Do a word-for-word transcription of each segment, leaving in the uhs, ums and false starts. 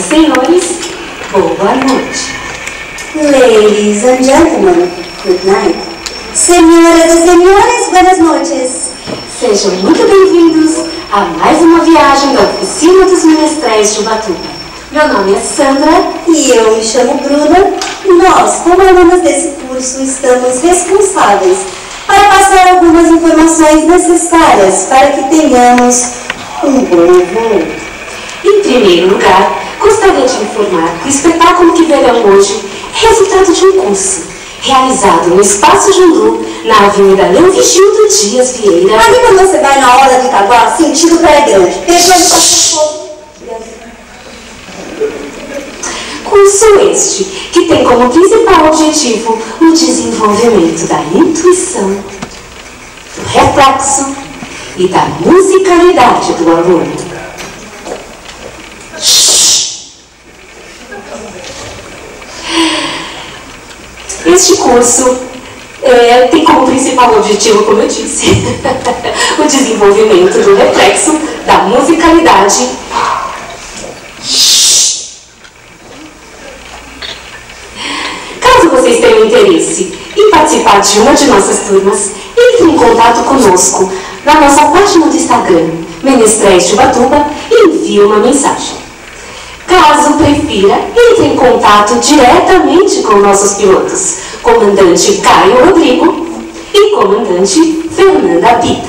e senhores, boa noite. Ladies and gentlemen, good night. Senhoras e senhores, buenas noites. Sejam muito bem-vindos a mais uma viagem da Oficina dos Menestréis de Ubatuba. Meu nome é Sandra. E eu me chamo Bruna. Nós, como alunas desse curso, estamos responsáveis para passar algumas informações necessárias para que tenhamos um bom voo. Em primeiro lugar, gostaria de informar que o espetáculo que verão hoje é resultado de um curso realizado no Espaço Jundu, na Avenida Leão Vigildo Dias Vieira. Ali quando você vai na hora de Itaguá, sentido Praia Grande. Pegou ele passou um pouco. Curso este que tem como principal objetivo o desenvolvimento da intuição, do reflexo e da musicalidade do aluno. Este curso é, tem como principal objetivo, como eu disse, o desenvolvimento do reflexo, da musicalidade. Caso vocês tenham interesse em participar de uma de nossas turmas, entre em contato conosco na nossa página do Instagram, Menestréis de Ubatuba, e envie uma mensagem. Caso prefira, entre em contato diretamente com nossos pilotos, comandante Caio Rodrigo e comandante Fernanda Pita.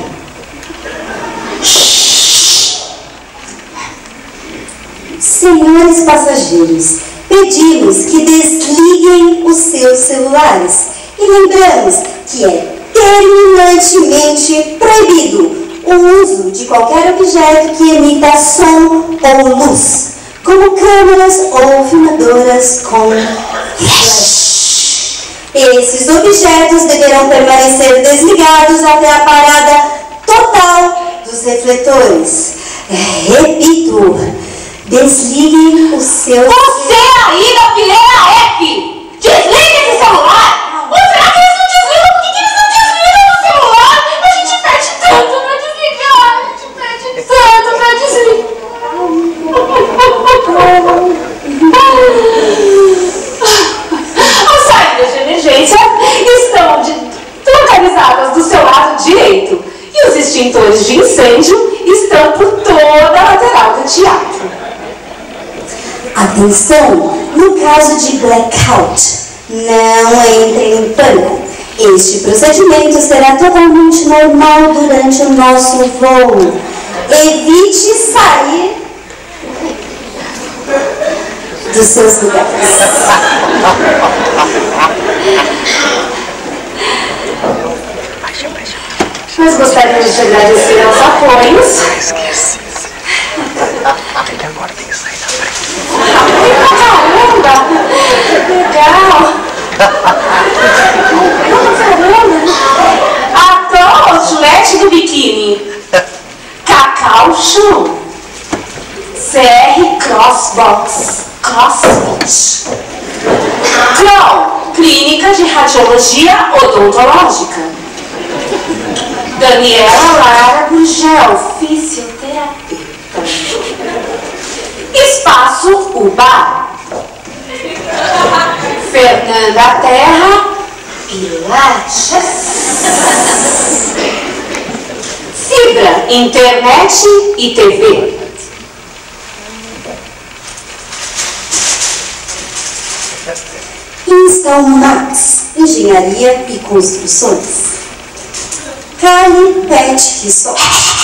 Senhores passageiros, pedimos que desliguem os seus celulares e lembramos que é terminantemente proibido o uso de qualquer objeto que emita som ou luz, como câmeras ou filmadoras com flash. Esses objetos deverão permanecer desligados até a parada total dos refletores. Repito, desliguem o seu... Você aí da fileira F! Desligue esse celular! Ou será que eles não desligam? Por que, que eles não desligam o celular? A gente perde tanto pra desligar! A gente perde tanto pra desligar! As saídas de emergência estão de, localizadas do seu lado direito e os extintores de incêndio estão por toda a lateral do teatro. Atenção! No caso de blackout, não entrem em pânico. Este procedimento será totalmente normal durante o nosso voo. Evite sair dos seus lugares. Nós gostaríamos de agradecer aos apoios. Esqueci. Agora tem que sair da frente. Caramba! Legal! Caramba! A Outlet do Biquíni. Cacau Show. C R Crossbox CrossFit. Clow, Clínica de Radiologia Odontológica. Daniela Lara Gurgel, fisioterapeuta. Espaço Uba. Fernanda Terra, Pilates. Fibra, internet e T V. Instal Max, Engenharia e Construções. Cali Pet Resort.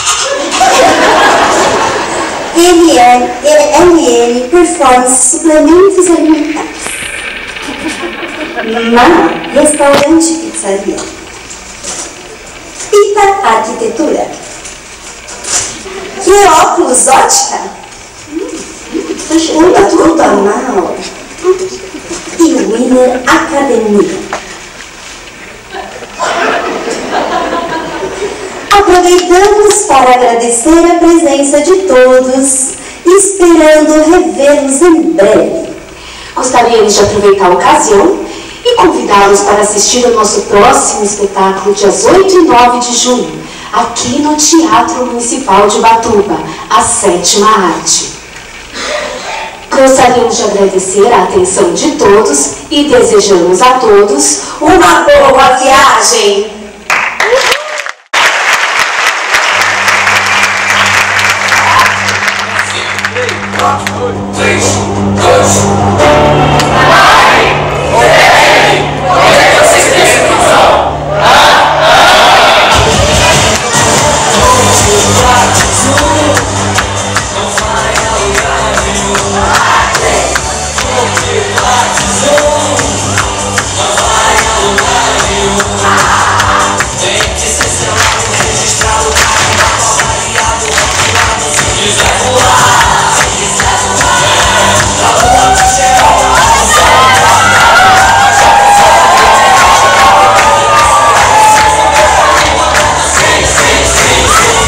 L N Performance Suplementos Alimentares. Mana Restaurante Pizzaria. Pita Arquitetura. Que óculos ótica? Uma tudo mal. E Winner Academia. Aproveitamos para agradecer a presença de todos, esperando revê-los em breve. Gostaríamos de aproveitar a ocasião e convidá-los para assistir ao nosso próximo espetáculo, dias oito e nove de junho, aqui no Teatro Municipal de Ubatuba, a Sétima Arte. Gostaríamos de agradecer a atenção de todos e desejamos a todos uma boa viagem! três, dois, vai! Ei! Onde é que vocês pensam que são? Não vai a lugar nenhum. Porque batizou. Não vai a lugar nenhum. Tem que ser selado, registrado, carregado, avaliado, rotulado. Se quiser voar, se quiser voar, da lua pra chegar ao céu. Sim, sim, sim, sim.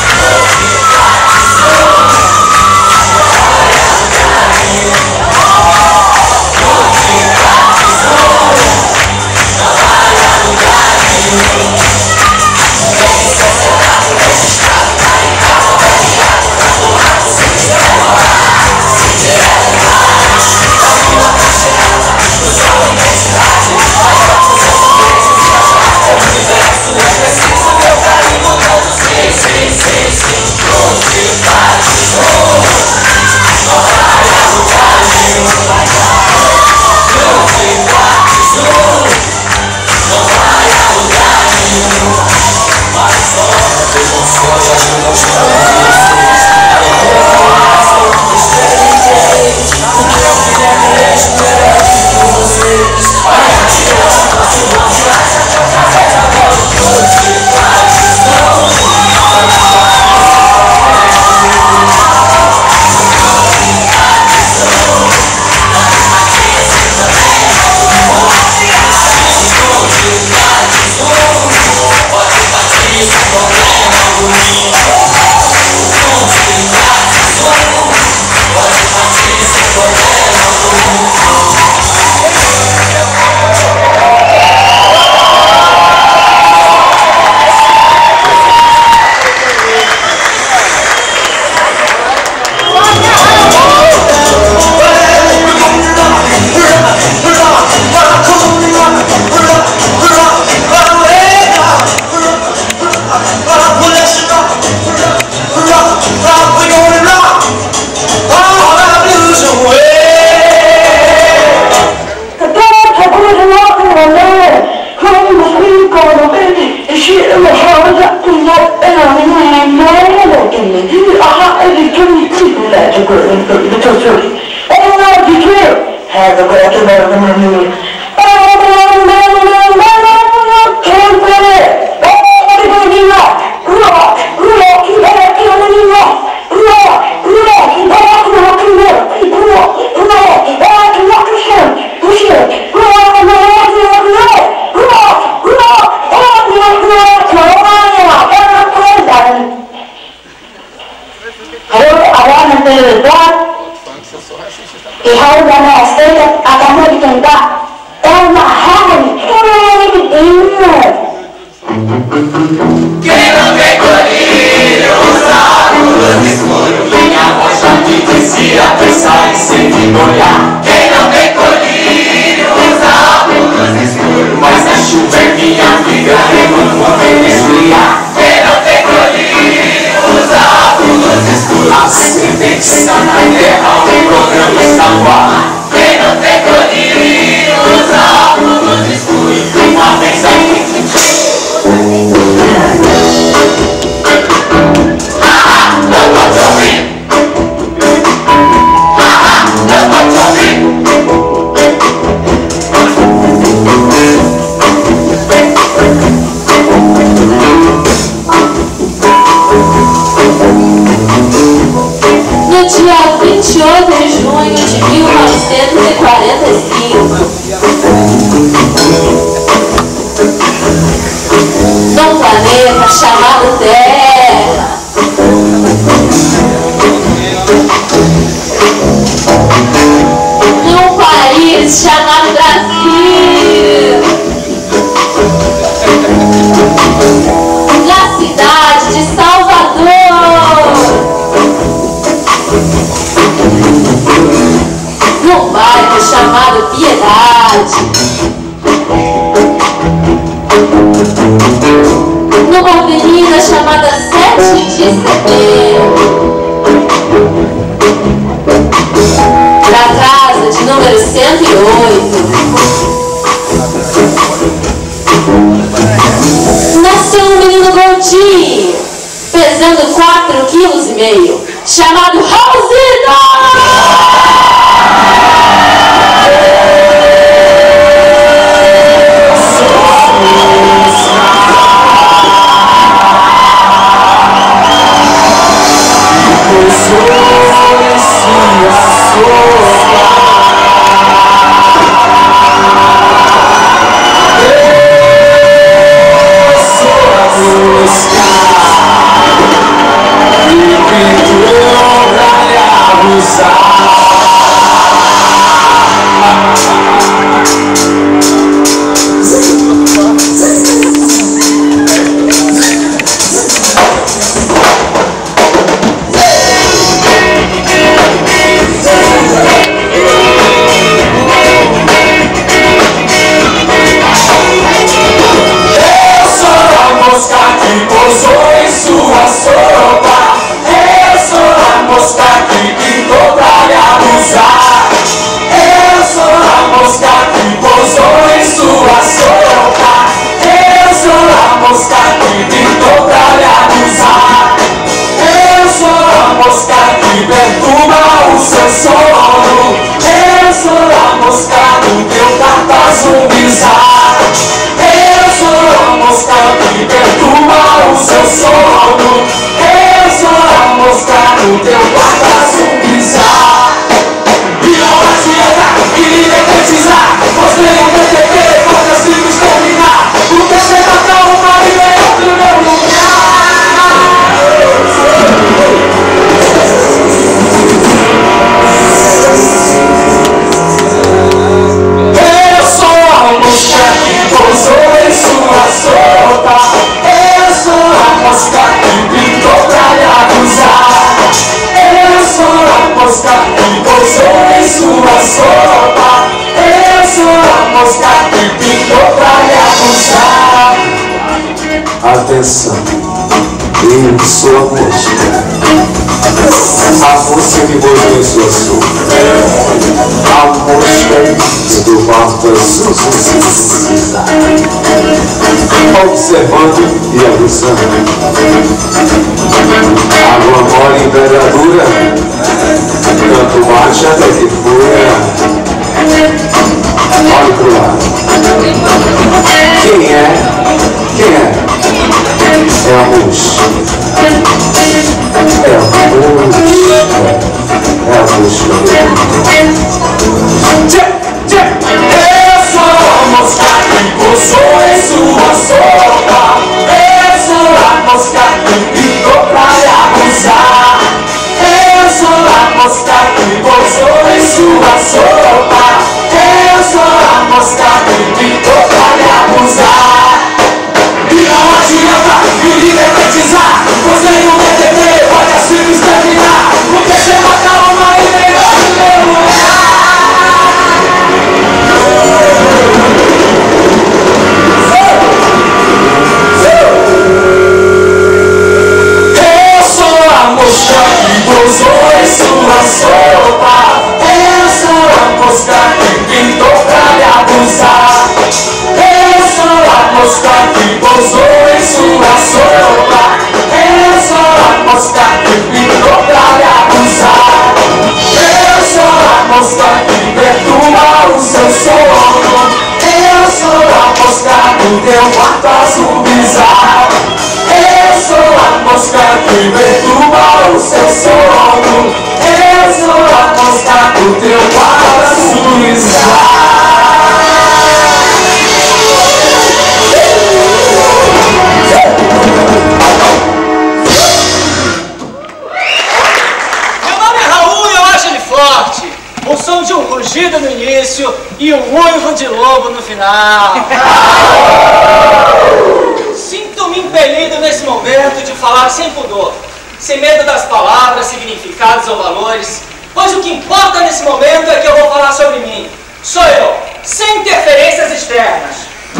quilos e meio, chamado Raulzito! Atenção, eu sou a mosca, a mosca que mordeu em sua sopa, a mosca do quarto azul, observando e avisando. Água mole em envergadura, tanto baixa até que fura. Olhe pro lado. Quem é? Quem é? É a mosca. É a mosca. É a mosca. Eu sou a mosca que pousou em sua sopa. Eu sou a mosca que pintou pra lhe abusar. Eu sou a mosca que pousou em sua sopa. Eu sou a mosca que pintou pra lhe abusar. E não adianta me identizar, você não quer entender, pode assim me exterminar, porque você mata uma e melhor do meu lugar. Eu sou a mosca que pousou em sua sopa. Eu sou a mosca que pintou pra lhe abusar. Eu sou a mosca que pousou em sua sopa. Eu sou a mosca que pintou pra lhe abusar. Eu sou a mosca que perturba o seu sono. Eu sou a mosca do teu quarto azul bizarro. Eu sou a mosca que perturba o seu sono. Eu sou a mosca do teu quarto azul bizarro. O som de um rugido no início e um uivo de lobo no final. Sinto-me impelido nesse momento de falar sem pudor, sem medo das palavras, significados ou valores, pois o que importa nesse momento é que eu vou falar sobre mim. Sou eu, sem interferências externas.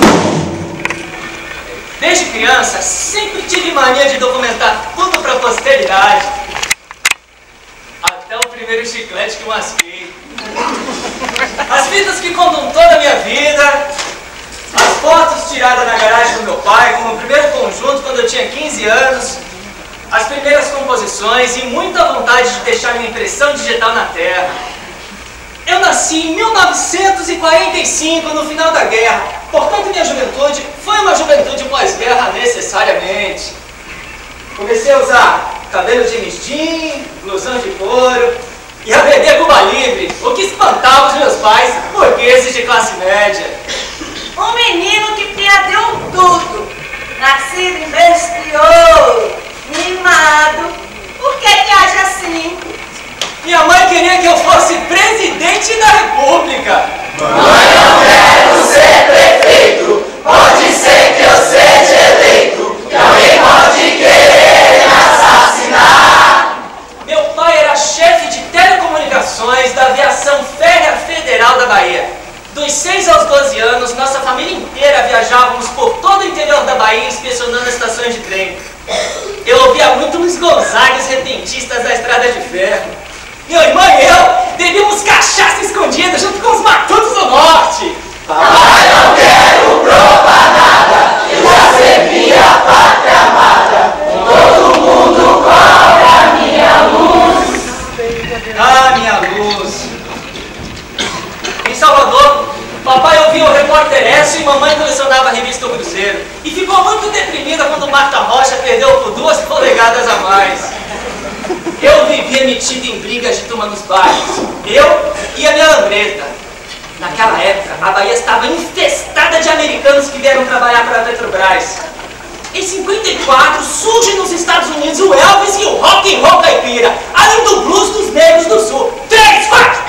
Desde criança, sempre tive mania de documentar tudo para a posteridade. Até o primeiro chiclete que masquei. As fitas que contam toda a minha vida. As fotos tiradas na garagem do meu pai, como o primeiro conjunto quando eu tinha quinze anos. as primeiras composições e muita vontade de deixar minha impressão digital na terra. Eu nasci em mil novecentos e quarenta e cinco, no final da guerra, portanto minha juventude foi uma juventude pós-guerra necessariamente. Comecei a usar cabelo de Jean, blusão de couro e a beber Cuba Livre, o que espantava os meus pais, burgueses de classe média. Um menino que perdeu tudo, nascido em berço de ouro, mimado. Por que que age assim? Minha mãe queria que eu fosse presidente da República. Mãe, eu quero ser prefeito. Pode ser que eu seja eleito, que alguém pode querer me assassinar. Meu pai era chefe de telecomunicações da Aviação Férrea Federal da Bahia. Dos seis aos doze anos, nossa família inteira viajávamos por todo o interior da Bahia inspecionando estações de trem. Eu ouvia muito Luiz Gonzaga e os repentistas da Estrada de Ferro. Minha irmã e eu bebíamos cachaça escondida junto com os matutos do norte. Papai, não quero provar nada, eu já servi a pátria amada. Todo mundo cobra a minha luz. Ah, minha luz. Em Salvador, papai ouvia o Repórter Écio e mamãe colecionava a revista O Cruzeiro. E ficou muito deprimida quando Marta Rocha perdeu por duas polegadas a mais. Eu vivia metido em brigas de turma nos bairros. Eu e a minha lambreta. Naquela época, a Bahia estava infestada de americanos que vieram trabalhar para a Petrobras. Em cinquenta e quatro, surge nos Estados Unidos o Elvis e o rock and roll caipira, além do blues dos negros do sul. Três, quatro!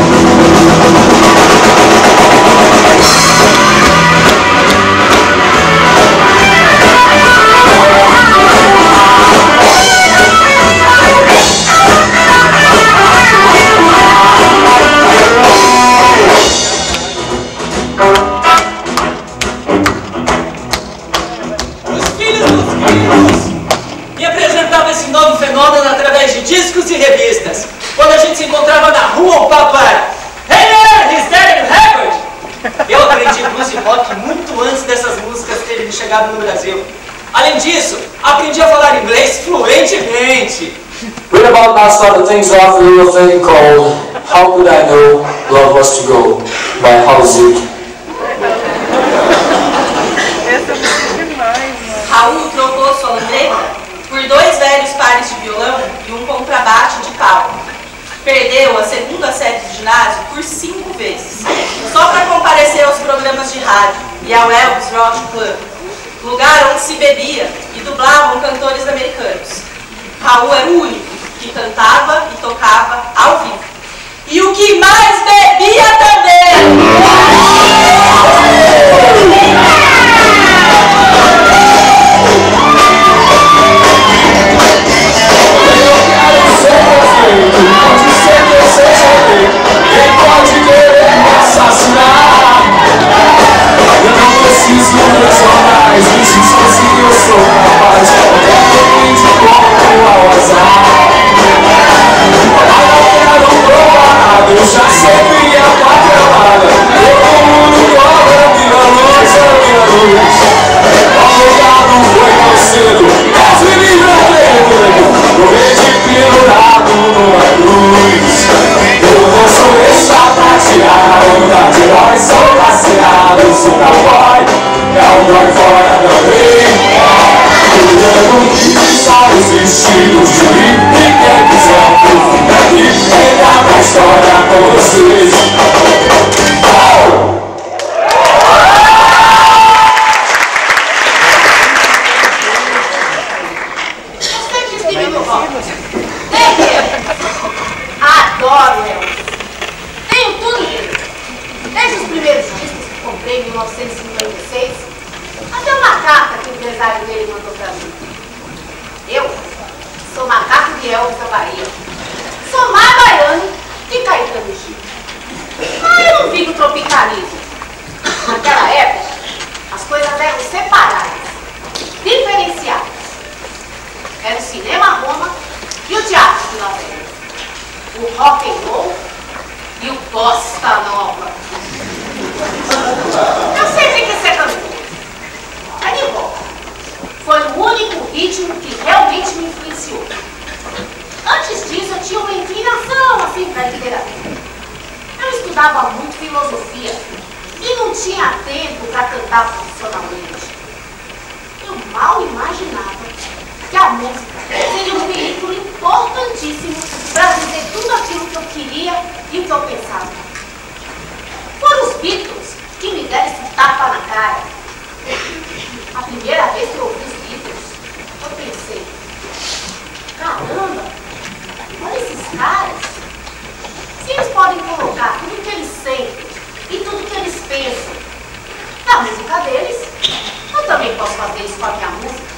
Através de discos e revistas. Quando a gente se encontrava na rua, o papo era "Hey man, he's dead in record!" Eu aprendi blues e rock muito antes dessas músicas terem chegado no Brasil. Além disso, aprendi a falar inglês fluentemente. Read about that started things off a little thing called How Could I Know Love Was To Go by Halsey. Raul trocou sua lambreta por dois velhos pares de violão e um contrabaixo de cabo. Perdeu a segunda série de ginásio por cinco vezes, só para comparecer aos programas de rádio e ao Elvis Rock Club, lugar onde se bebia e dublavam cantores americanos. Raul era o único que cantava e tocava ao vivo. E o que mais bebia também! Quem pode querer me assassinar? Eu não preciso dos jornais, notícias que eu sou capaz de qualquer de como ao azar. Mas não quero provar nada, eu já servi a pátria amada. Todo mundo cobra minha luz, a minha luz. O lugar não foi tão cedo, Deus me livre a tempo. Morrer de pendurado numa cruz. Eu não sou essa prateada, andar de herói, sou passeado, sou cowboy, é um dói fora também. Cuidando que só os vestidos de mim, e quem quiser pro fim daqui, pegar pra história com vocês. Oh! Adoro Elvis. Tenho tudo dele. Desde os primeiros discos que comprei em mil novecentos e cinquenta e seis, até uma carta que o empresário dele mandou pra mim. Eu sou macaco de Elvis da Bahia. Sou mais baiano que Caetano Gil. Mas eu não vivo tropicalismo. Naquela época, as coisas eram separadas, diferenciadas. Era o cinema Roma e o teatro de novela. O rock and roll e o bossa nova. Eu sempre quis ser cantor. Mas de volta. Foi o único ritmo que realmente me influenciou. tinha uma inclinação assim para a literatura. Eu estudava muito filosofia e não tinha tempo para cantar profissionalmente. Eu mal imaginava que a música seria um veículo importantíssimo para dizer tudo aquilo que eu queria e o que eu pensava. Foram os Beatles que me deram esse tapa na cara. A primeira vez que eu ouvi os Beatles, eu pensei, caramba, olha esses caras. Se eles podem colocar tudo que eles sentem e tudo que eles pensam na música deles, eu também posso fazer isso com a minha música.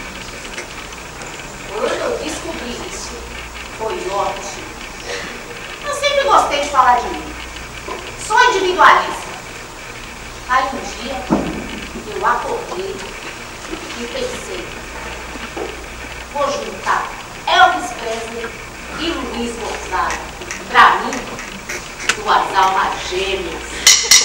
Quando eu descobri isso, foi ótimo. Eu sempre gostei de falar de mim. Sou individualista. Aí um dia, eu acordei e pensei, vou juntar Elvis Presley e Luiz Gonzaga. Pra mim, duas almas gêmeas.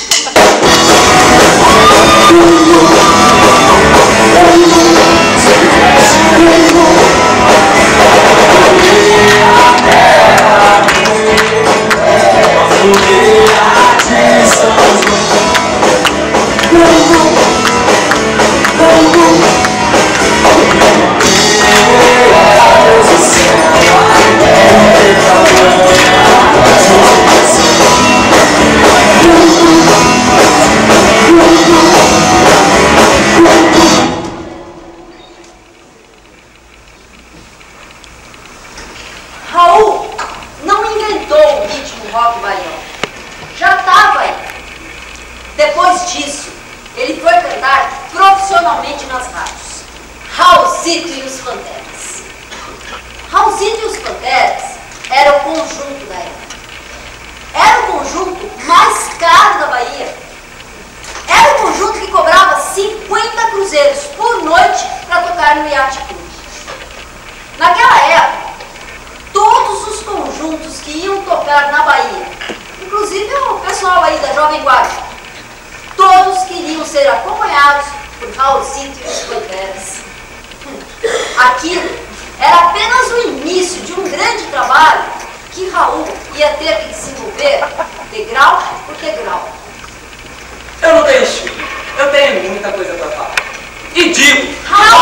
Raul não inventou o ritmo rock baiano. Já estava aí. Depois disso, ele foi cantar profissionalmente nas rádios. Raulzito e os Panteras. Raulzito e os Panteras era o conjunto da época. Era o conjunto mais caro da Bahia. Era o conjunto que cobrava cinquenta cruzeiros por noite para tocar no Yacht Club. Naquela época, todos os conjuntos que iam tocar na Bahia, inclusive o pessoal aí da Jovem Guarda, todos queriam ser acompanhados por Raulzito e os Panteras. Aquilo era apenas o início de um grande trabalho que Raul ia ter que desenvolver degrau por degrau. Eu não tenho estilo, eu tenho muita coisa pra falar. E digo!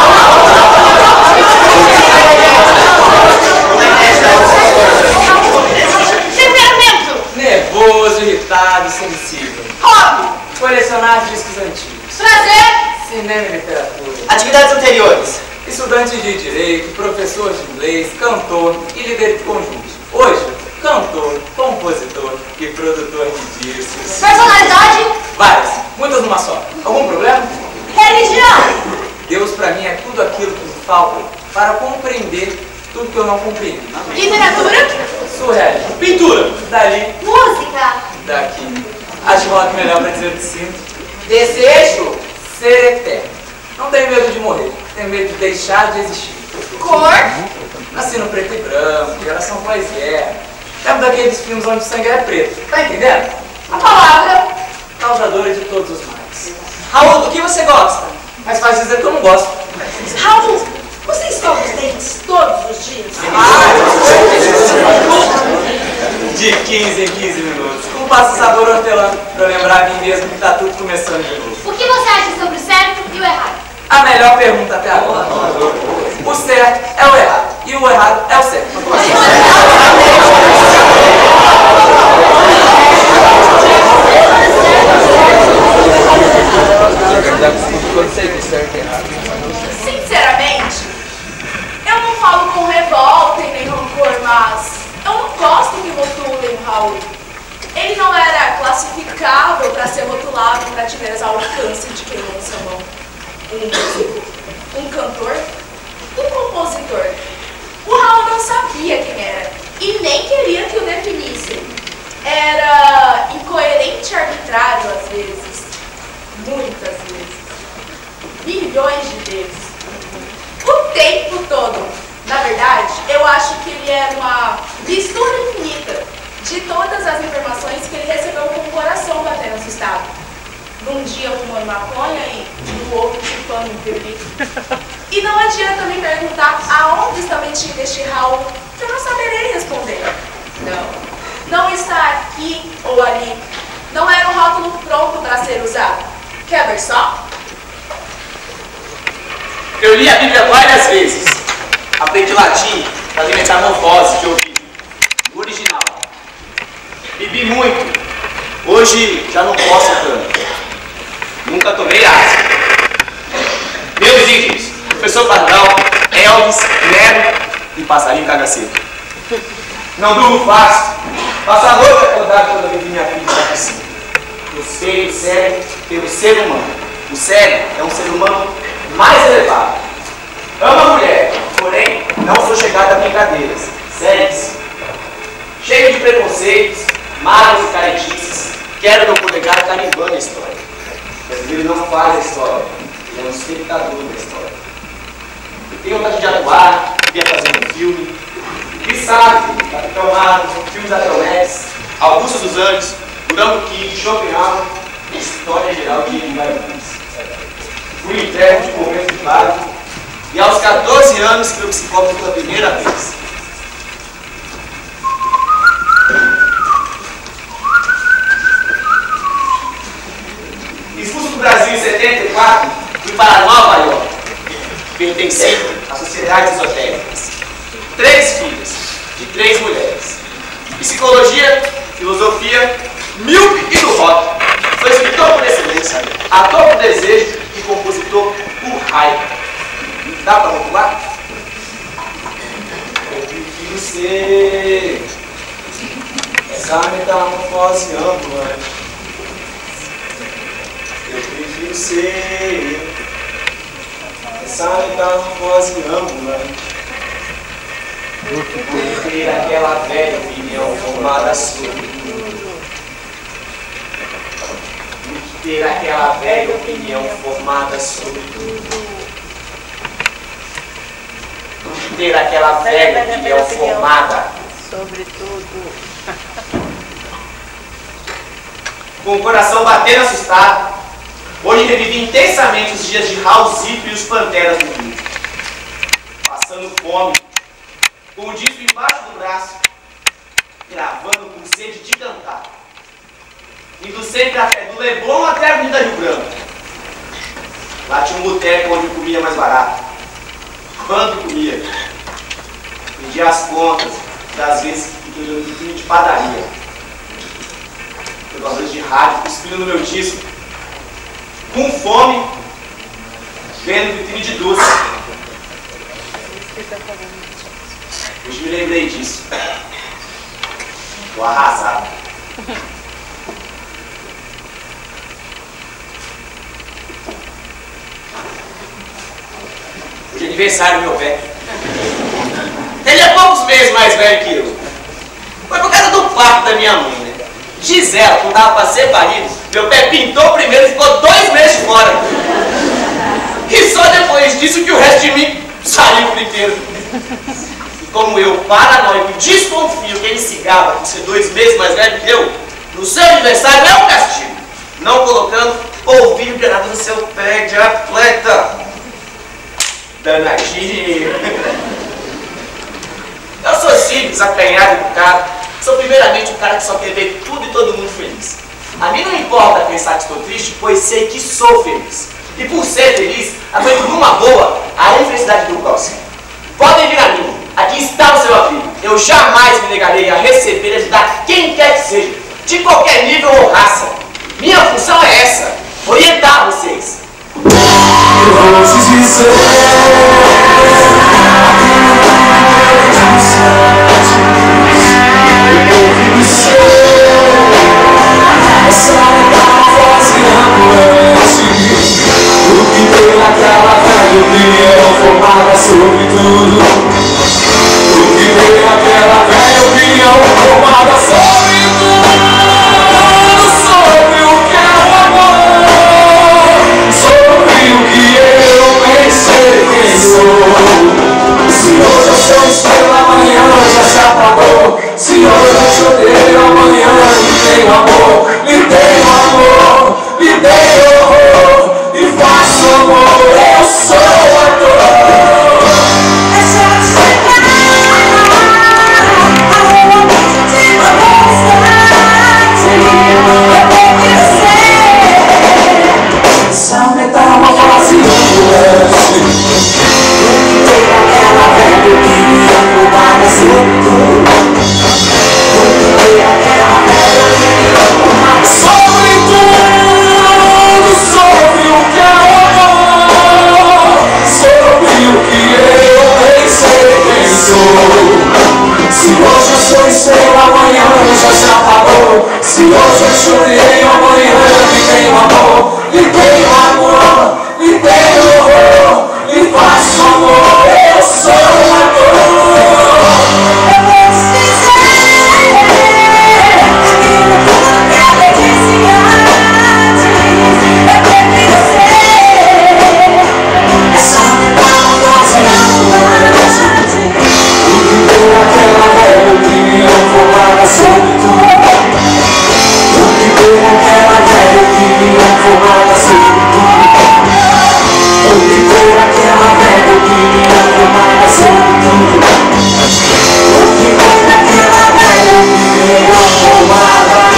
Temperamento! Nervoso, irritado, sensível. Hobby! Colecionar discos antigos. Prazer! Cinema e literatura. Atividades anteriores. Estudante de direito, professor de inglês, cantor e líder de conjunto. Hoje, cantor, compositor e produtor de discos. Personalidade? Várias, muitas numa só. Algum problema? Religião! Deus pra mim é tudo aquilo que me falta para compreender tudo que eu não compreendo. Literatura? Surrealismo. Pintura. Dali. Música? Daqui. Acho rock melhor pra dizer o que sinto. Desejo. Ser eterno. Não tenho medo de morrer. Tenho medo de deixar de existir. Cor? Nasci no preto e branco, geração pós-guerra. Lembro daqueles filmes onde o sangue é preto. Tá entendendo? A palavra? Causadora de todos os males. Raul, do que você gosta? Mas faz dizer que eu não gosto. Raul, você escova os dentes todos os dias? De quinze em quinze minutos. Com passa sabor hortelã pra lembrar a mim mesmo que tá tudo começando de novo. O que você acha sobre o certo e o errado? A melhor pergunta até agora. O certo é o errado e o errado é o certo. Sinceramente, eu não falo com revolta e nem rancor, mas eu não gosto que rotulem o Raul. Ele não era classificável para ser rotulado em prateleiras ao alcance de quem lança a mão. Um músico, um cantor, um compositor. O Raul não sabia quem era e nem queria que o definissem. Era incoerente e arbitrário às vezes, muitas vezes, milhões de vezes, o tempo todo. Na verdade, eu acho que ele era uma mistura infinita de todas as informações que ele recebeu com o coração batendo assustado. Num dia fumando maconha e no outro chupando um pirulito. E não adianta me perguntar aonde está metido este Raul, que eu não saberei responder. Não está aqui ou ali. Não era um rótulo pronto para ser usado. Quer ver só? Eu li a Bíblia várias vezes. Aprendi latim para alimentar a morfose de ouvido. O original. Bebi muito. Hoje já não posso tanto. Nunca tomei ácido. Meus ídolos, professor Pardal, Elvis, Nero e passarinho cagaceiro. Não durmo fácil. Passo a noite acordado quando eu vi minha filha na piscina. Eu sei o cérebro pelo ser humano. O cérebro é um ser humano mais elevado. Amo a mulher, porém não sou chegado a brincadeiras. Sérias. Cheio de preconceitos, mágoas e caretices. Quero meu polegar carimbando a história. Mas ele não faz a história. Ele é um espectador da história. Eu tenho vontade de atuar, queria fazer um filme. Quem sabe, Capitão Marvel, filmes da Telmex, Augusto dos Anjos, Durango Kid, Schopenhauer, História Geral de Guimarães. Fui interno de convento de padre e aos quatorze anos que eu psicólogo pela primeira vez. Expulso do Brasil em setenta e quatro, fui para Nova York, pertencendo a sociedades esotéricas. Três filhos, de três mulheres. Psicologia, filosofia, míope e do rock. Sou escritor por excelência, ator por desejo e compositor por raiva. Dá pra rotular? Eu prefiro ser essa metamorfose ambulante. Eu prefiro ser essa metamorfose ambulante. Do que ter aquela velha opinião formada sobre tudo. Do que ter aquela velha opinião formada sobre tudo. Do que ter aquela velha opinião formada sobre tudo. Com o coração batendo assustado, hoje revivi intensamente os dias de Raulzito e os Panteras do Rio. Passando fome, com o disco embaixo do braço, gravando com sede de cantar. Indo sempre a pé do Leblon até a Avenida Rio Branco. Lá tinha um boteco onde eu comia mais barato. Quando comia, pedia as contas das vezes que eu ia de padaria. Jogadores de rádio cuspindo no meu disco. Com fome, vendo vitrine de doce. Hoje me lembrei disso. Tô arrasado. Hoje é aniversário do meu pé. Ele é poucos meses mais velho que eu. Foi por causa do parto da minha mãe, né? Gisela, quando tava pra ser parido, meu pé pintou primeiro e ficou dois meses fora. E só depois disso que o resto de mim saiu por inteiro. Como eu, paranoico, desconfio que ele se gaba por ser dois meses mais velho que eu, no seu aniversário é um castigo, não colocando polvilho granado no seu pé de atleta. Danadinho. Eu sou simples, acanhado e educado. Sou primeiramente um cara que só quer ver tudo e todo mundo feliz. A mim não importa pensar que estou triste, pois sei que sou feliz. E por ser feliz, aguento numa boa a infelicidade do próximo. Podem vir a mim. Aqui está o seu abrigo. Eu jamais me negarei a receber e ajudar quem quer que seja, de qualquer nível ou raça. Minha função é essa, orientar vocês. Eu vou te dizer, eu ouvi ser essa metamorfose ambulante. O que tem naquela velha opinião formada sobre tudo. O que tem naquela velha opinião formada sobre tudo. Sobre o que é o amor. Sobre o que eu nem sei quem sou. seu amanhã já se apagou. Se hoje eu chorei, amanhã eu me tenho amor. Me tenho amor, me tenho horror. Me faço amor, eu sou amor. Eu vou te dizer que no fundo quero felicidade. Eu prefiro ser. É só me dar um gosto de amor. Aquela velha opinião formada sobre tudo. Eu viver aquela velha opinião formada sobre tudo. Eu viver aquela velha opinião formada sobre tudo. Eu viver aquela velha opinião formada.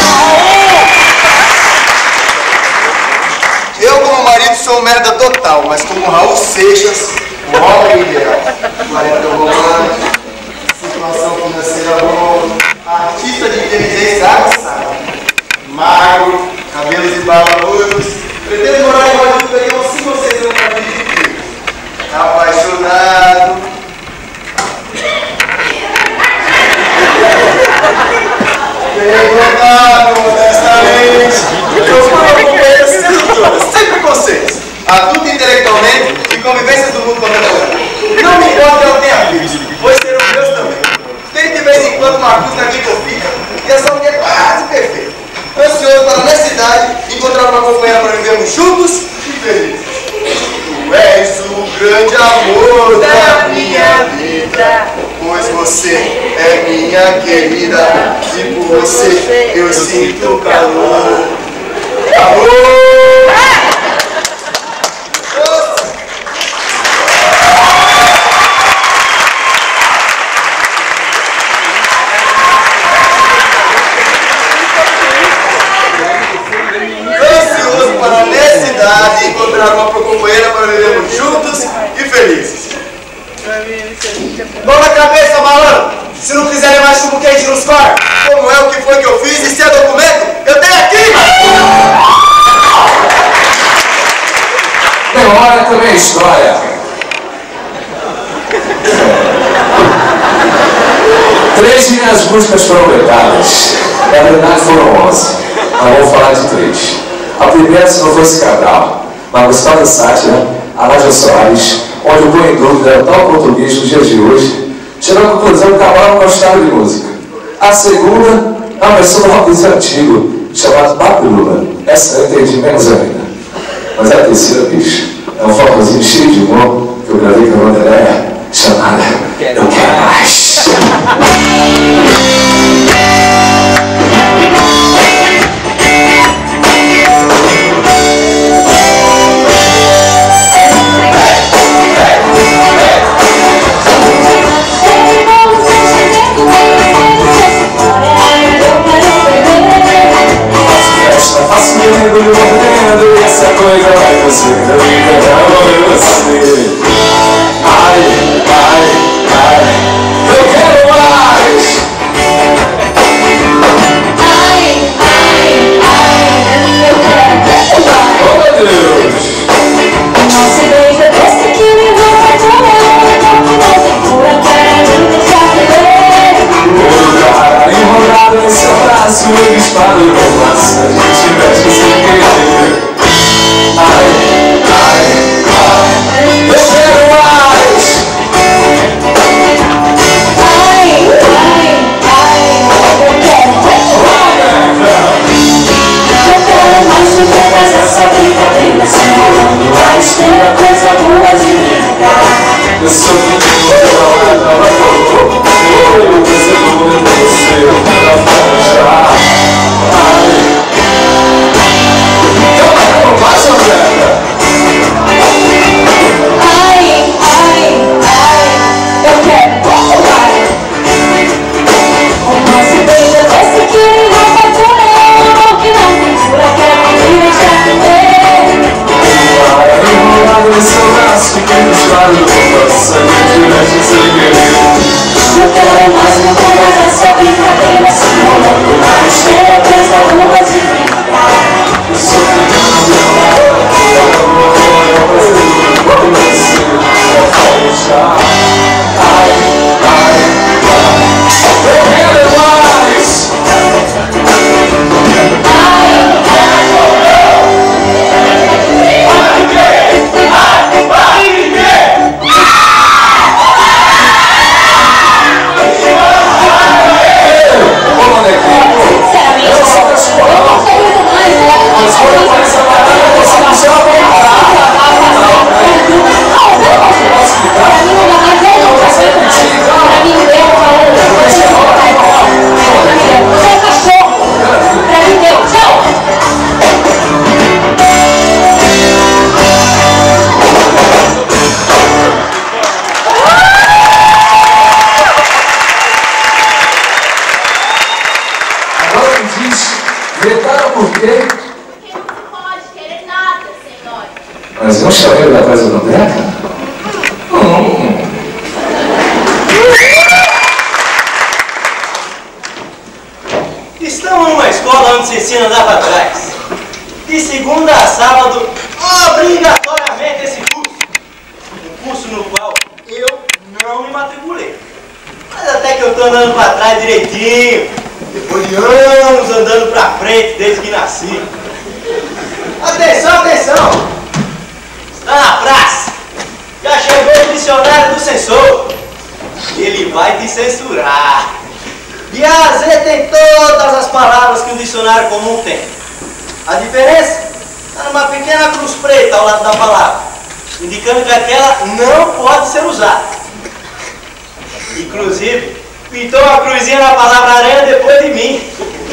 Eu, como marido, sou um merda total, mas como Raul Seixas, um homem ideal. Marido romântico, situação financeira boa, artista de inteligência aguçada, magro, cabelos e barba loiros, pretendo morar em Hollywood daqui a uns cinco ou seis anos pra vida de filho. Apaixonado. Perdoado, modestamente. Eu fui uma companheira sedutora, sem preconceitos, adulta intelectualmente e convivência do mundo contemporâneo. Não me importa que eu tenha filhos, pois serão meus também. Tem de vez em quando uma cruz na que eu fico, e essa mulher é quase perfeita. Ansioso para, nessa idade, encontrar uma companheira para vivermos juntos e felizes. Tu és o grande amor da minha vida, pois você é minha querida, e por você eu sinto calor. Amor! E encontrar uma companheira para vivermos juntos e felizes. Mão na cabeça, malandro! Se não quiser levar chumbo quente nos corpos! Como é o que foi que eu fiz? E se é documento? Eu tenho aqui, mano! Memória também é história. Três minhas músicas foram gravadas. Na verdade foram onze. Mas vou falar de três. A primeira, se não fosse Cabral, uma gostosa sátira, a Nádia Soares, onde o bom em dúvida era tal português nos dias de hoje, tirou a conclusão que Cabral não gostava de música. A segunda, uma versão do rockzinho antigo, chamado Papilula. Essa eu entendi menos ainda. Mas a terceira, bicho, é um focozinho cheio de humor que eu gravei com a Wanderer, chamada Eu Quero Mais. E essa coisa vai você, eu me você. Ai, ai, ai, eu quero mais. Ai, ai, ai, eu quero mais. Oh meu Deus. Não se beija desse que me vai doer. Não tem cura para me deixar viver. O cara enrolado nesse abraço, eu disparo e não passa. A gente mexe sem querer. Ai, ai, ai, eu quero mais. Ai, ai, ai, eu quero mais. Eu quero mais do que mais essa brincadeira. Se rolando mais, tem a coisa boa de brincar. Eu sou menino, eu não ela voltou. Eu percebo em você, eu quero afastar. Ai, Vetaram por quê? Porque não se pode querer nada sem nós. Mas um chaveiro da casa do Beca? Hum. Estamos numa escola onde se ensina a andar para trás. De segunda a sábado, obrigatoriamente esse curso. Um curso no qual eu não me matriculei. Mas até que eu estou andando para trás direitinho, depois de anos andando para frente desde que nasci. Atenção, atenção! Está na praça. Já chegou o dicionário do censor. Ele vai te censurar. De A a Z tem todas as palavras que o dicionário comum tem. A diferença está numa pequena cruz preta ao lado da palavra, indicando que aquela não pode ser usada. Inclusive, pintou uma cruzinha na palavra aranha depois de mim.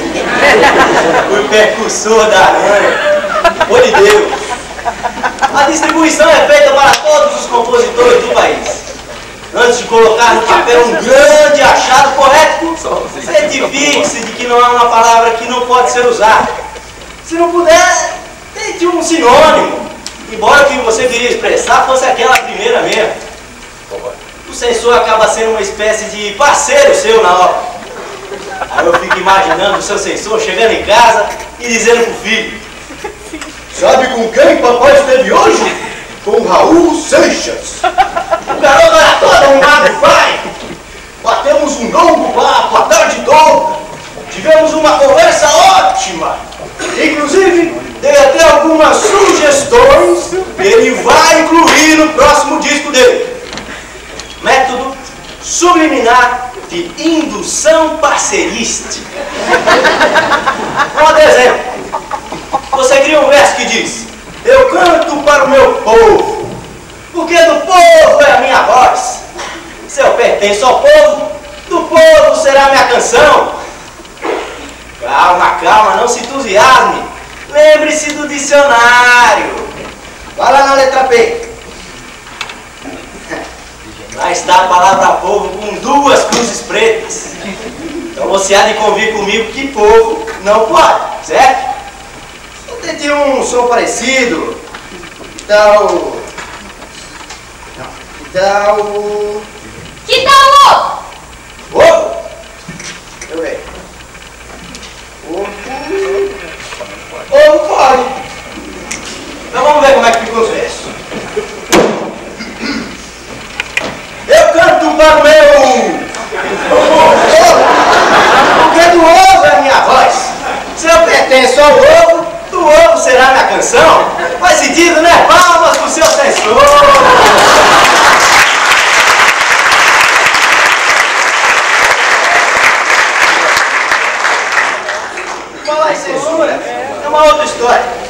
O percussor da aranha. Foi de Deus. A distribuição é feita para todos os compositores do país. Antes de colocar no papel um grande achado poético, certifique-se de que não há uma palavra que não pode ser usada. Se não puder, tente um sinônimo, embora o que você queria expressar fosse aquela primeira mesmo. O censor acaba sendo uma espécie de parceiro seu na obra. Aí eu fico imaginando o seu censor chegando em casa e dizendo pro filho: Sabe com quem papai esteve hoje? Com Raul Seixas. O garoto era todo arrumado, pai. Batemos um longo papo a tarde toda. Tivemos uma conversa ótima. Inclusive, dei até algumas sugestões que ele vai incluir no próximo disco dele. Método subliminar de indução parcerística. Por exemplo, você cria um verso que diz: eu canto para o meu povo, porque do povo é a minha voz. Se eu pertenço ao povo, do povo será a minha canção. Calma, calma, não se entusiasme. Lembre-se do dicionário. Vai lá na letra P. Lá está a palavra povo com duas cruzes pretas. Então você há de convir comigo que povo não pode, certo? Eu tentei um som parecido. Que tal... Não. Que tal... Que tal ovo? Ovo? Deixa eu ver. Ovo... Ovo pode. Então vamos ver como é que ficou os versos. Eu canto para o meu... Porque do ovo é a minha voz. Se eu pertenço ao ovo, do ovo será minha canção. Faz sentido, né? Palmas pro seu censor. Falar em censura é uma outra história.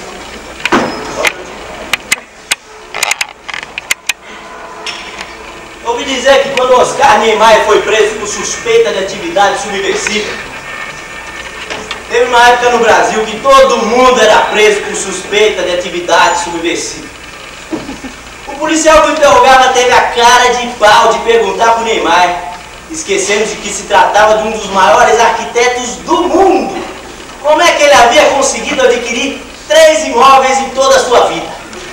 Ouvi dizer que quando Oscar Niemeyer foi preso por suspeita de atividade subversiva, teve uma época no Brasil que todo mundo era preso por suspeita de atividade subversiva. O policial que o interrogava teve a cara de pau de perguntar para o Niemeyer, esquecendo de que se tratava de um dos maiores arquitetos do mundo, como é que ele havia conseguido adquirir três imóveis em toda a sua vida.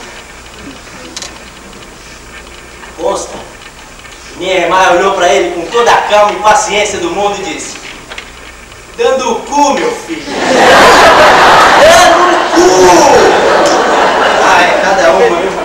Consta, Niemeyer olhou para ele com toda a calma e paciência do mundo e disse: dando o cu, meu filho. Dando o cu. Ah, é cada uma, viu?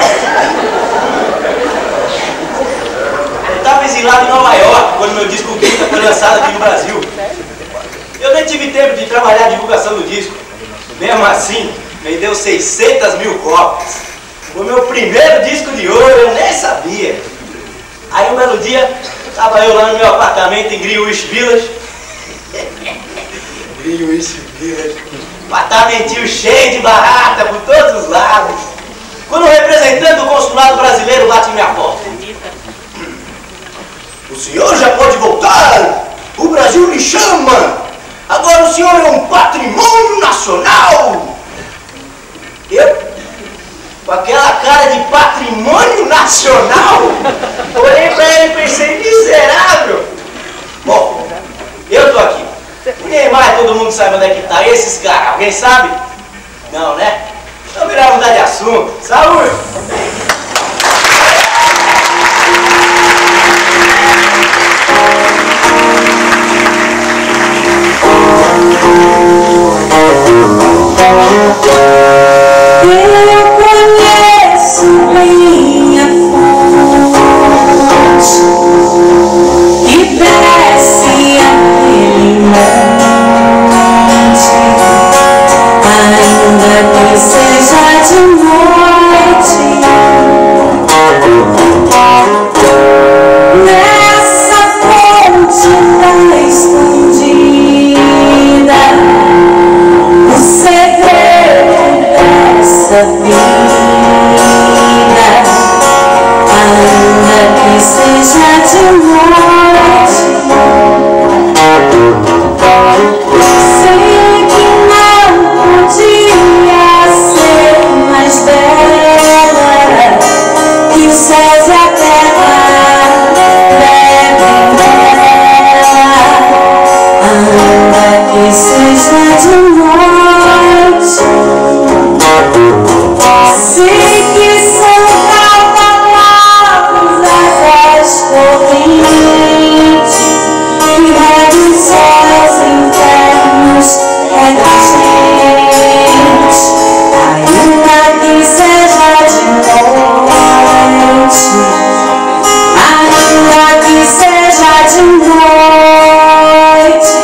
Eu estava exilado em Nova York quando meu disco Quinta foi lançado aqui no Brasil. Eu nem tive tempo de trabalhar a divulgação do disco. Mesmo assim, vendeu seiscentas mil cópias. Foi meu primeiro disco de ouro, eu nem sabia. Aí um belo dia, estava eu lá no meu apartamento em Greenwich Village. Greenwich Village. Apartamentinho cheio de barata por todos os lados. Quando o representante do consulado brasileiro bate em minha porta. O senhor já pode voltar! O Brasil lhe chama! Agora o senhor é um patrimônio nacional! Eu, com aquela cara de patrimônio nacional, olhei pra ele e pensei: miserável! Bom, eu tô aqui. Ninguém mais, todo mundo sabe onde é que tá esses caras. Alguém sabe? Não, né? Então virar mudar de assunto. Saúde! Eu conheço bem a fonte que desce aquele monte, ainda que seja de noite. Nessa fonte tá escondida o segredo dessa vida, ainda que seja de noite. Sei que não podia ser mais bela, que os céus e a terra devem dela, ainda que seja de noite. Sei que são cavalosas as correntes que regem céus infernos renascentes, ainda que seja de noite, ainda que seja de noite.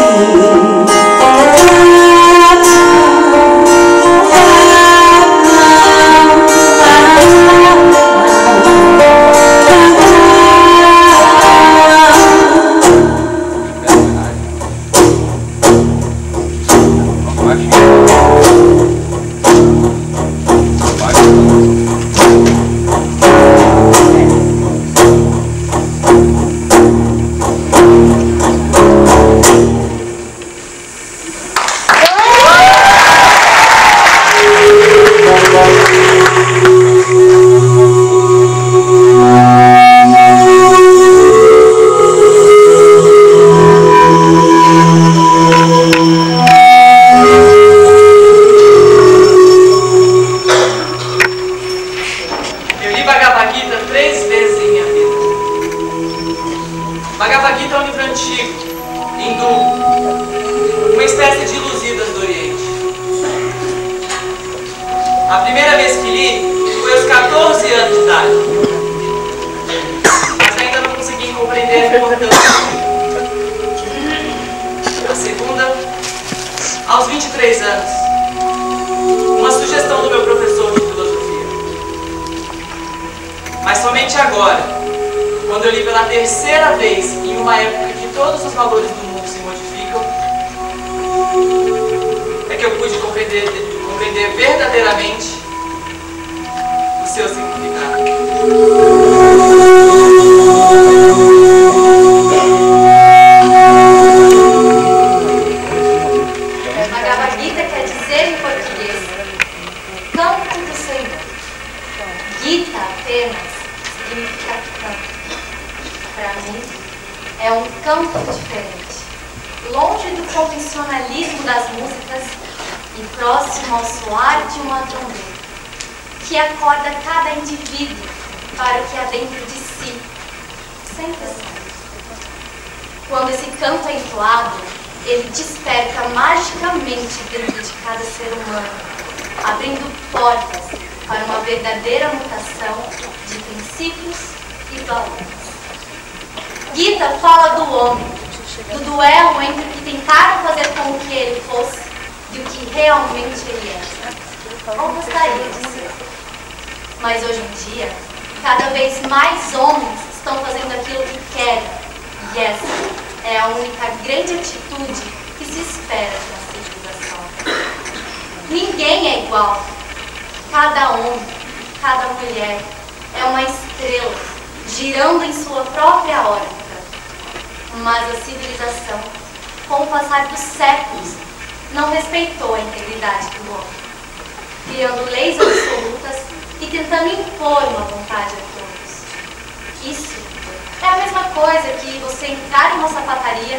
Criando leis absolutas e tentando impor uma vontade a todos. Isso é a mesma coisa que você entrar em uma sapataria,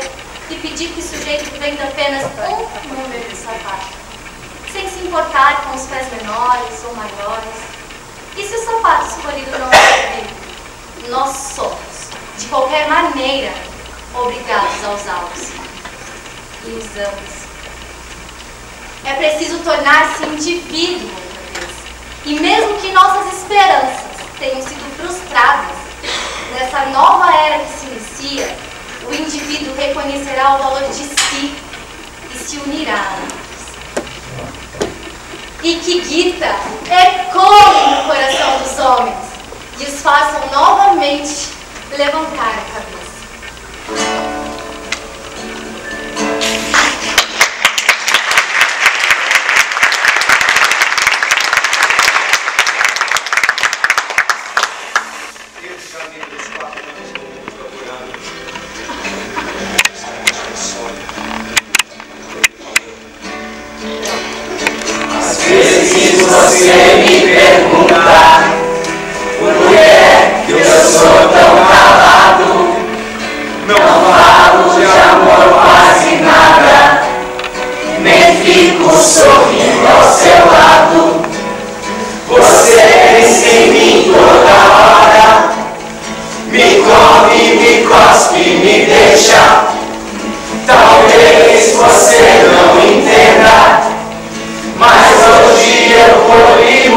e pedir que o sujeito venda apenas um número de sapato, sem se importar com os pés menores ou maiores. E se o sapato escolhido não servir, nós somos, de qualquer maneira, obrigados a usá-los. E usamos. É preciso tornar-se indivíduo outra vez. E mesmo que nossas esperanças tenham sido frustradas, nessa nova era que se inicia, o indivíduo reconhecerá o valor de si e se unirá a nós. E que Gita ecoe no coração dos homens e os façam novamente levantar a cabeça. Às vezes você me pergunta por que é que eu sou tão calado. Não falo de amor quase nada, nem fico sorrindo ao seu lado. Você pensa em mim toda hora, me come, me cospe, me deixa. Talvez você não entenda, mas hoje eu vou lhe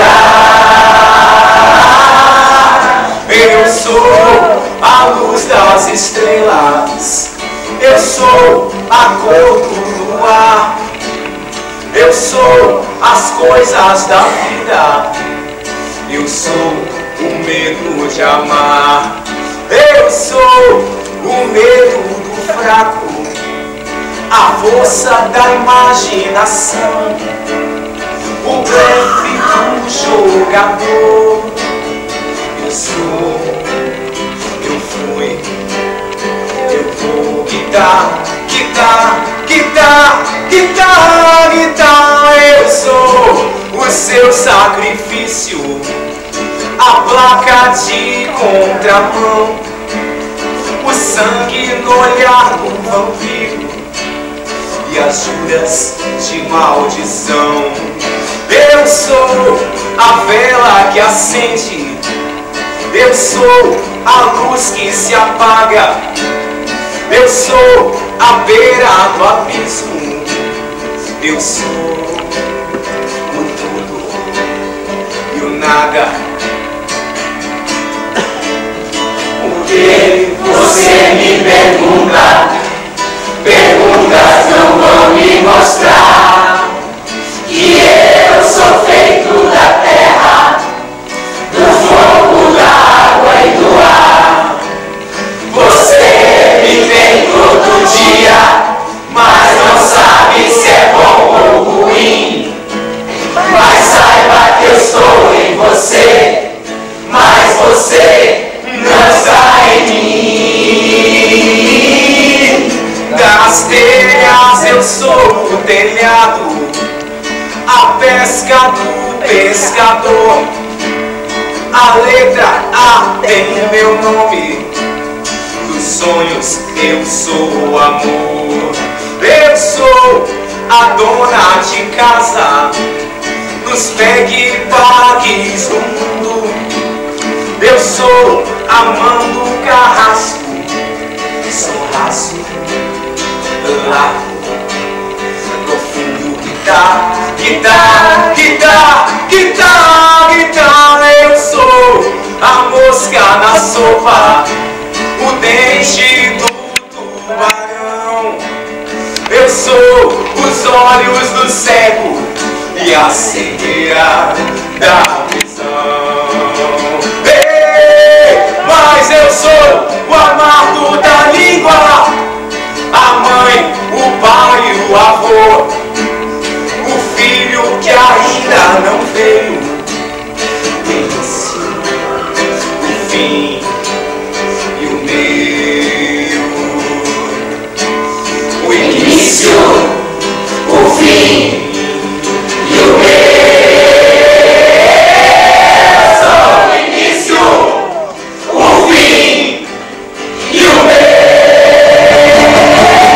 mostrar. Eu sou a luz das estrelas, eu sou a cor do luar, eu sou as coisas da vida, eu sou o medo de amar, eu sou o medo do fraco, a força da imaginação, o blefe do jogador. Eu sou, eu fui, eu vou. Guitar, guitar, guitar, guitar, guitar. Eu sou o seu sacrifício, a placa de contramão, o sangue no olhar do vampiro e as juras de maldição. Eu sou a vela que acende, eu sou a luz que se apaga, eu sou a beira do abismo, eu sou o tudo e o nada. O que você me pergunta? Perguntas não vão me mostrar que eu sou feito da terra, do fogo, da água e do ar. Você me vem todo dia, mas não sabe se é bom ou ruim. Mas saiba que eu estou em você, mas você não está em mim. Das telhas eu sou o telhado, a pesca do pescador. A letra A tem meu nome, dos sonhos eu sou o amor. Eu sou a dona de casa, nos pegue e pagues do mundo. Eu sou a mão do carrasco, sou raso, largo, profundo. Guitar, guitar, guitar, guitar, guitar. Eu sou a mosca na sopa, o dente do tubarão. Eu sou os olhos do cego e a cegueira da prisão. Ei, mas eu sou o amargo da língua, a mãe, o pai e o avô, o filho que ainda não veio, o início, o fim e o meio. O início, o fim e o meio. Só o início, o fim e o meio.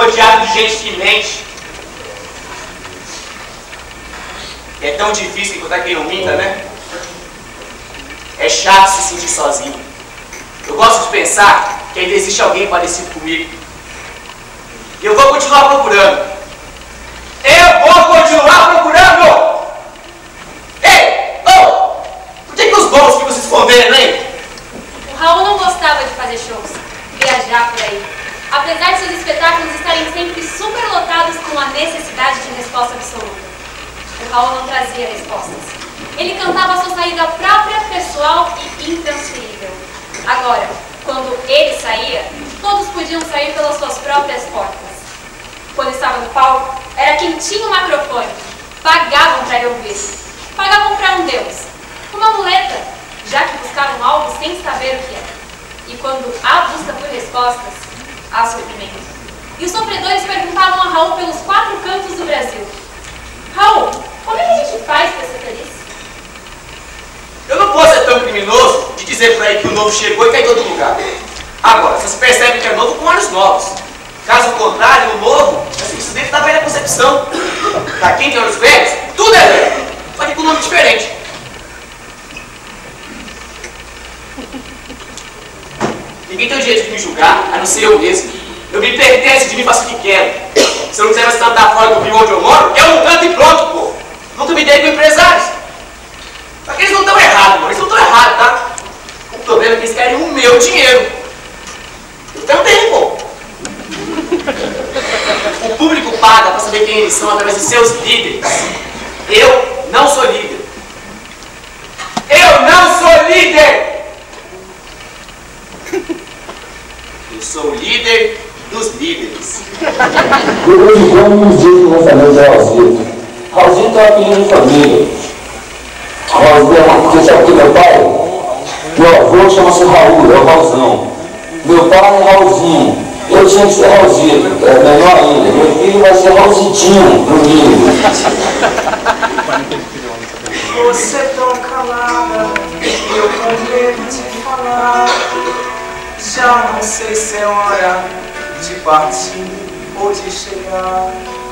rodeado de gente que mente. É tão difícil encontrar quem não minta, né? É chato se sentir sozinho. Eu gosto de pensar que ainda existe alguém parecido comigo. E eu vou continuar procurando. Eu vou continuar procurando! Ei! Oh! Por que, que os bons ficam se escondendo, hein? O Raul não gostava de fazer shows, viajar por aí. Apesar de seus espetáculos estarem sempre superlotados com a necessidade de resposta absoluta. O Raul não trazia respostas. Ele cantava a sua saída própria, pessoal e intransferível. Agora, quando ele saía, todos podiam sair pelas suas próprias portas. Quando estava no palco, era quem tinha o microfone. Pagavam para ele ouvir. Pagavam para um Deus. Uma muleta, já que buscavam algo sem saber o que era. E quando há busca por respostas, há sofrimento. E os sofredores perguntavam a Raul pelos quatro cantos do Brasil: Raul, como é que a gente faz para ser feliz? Eu não posso ser tão criminoso de dizer por aí que o novo chegou e cai em todo lugar. Agora, vocês percebem que é novo com olhos novos. Caso contrário, o novo é simplesmente da velha concepção. Pra quem tem olhos velhos, tudo é velho, só que com nome diferente. Ninguém tem o direito de me julgar, a não ser eu mesmo. Eu me pertenço de mim, faço o que quero. Se eu não quiser mais cantar fora do Rio onde eu moro, eu não canto e pronto, pô. Nunca me dei com empresários. Só que eles não estão errados, mano. Eles não estão errados, tá? O problema é que eles querem o meu dinheiro. Eu também, pô. O público paga para saber quem eles são através de seus líderes. Eu não sou líder. Eu não sou líder! Eu sou o líder dos líderes. Depois de quantos dias que vou fazer o Zé Raulzito? Raulzito é um apelido de família. Raulzito é porque sabe que meu pai? Meu avô chama-se Raul, é o Raulzão. Meu pai é Raulzinho. Eu tinha que ser Raulzito, é melhor ainda. Meu filho vai ser Raulzitinho, no mínimo. Você tão calada, eu com medo de falar. Já não sei se é hora de partir ou de chegar.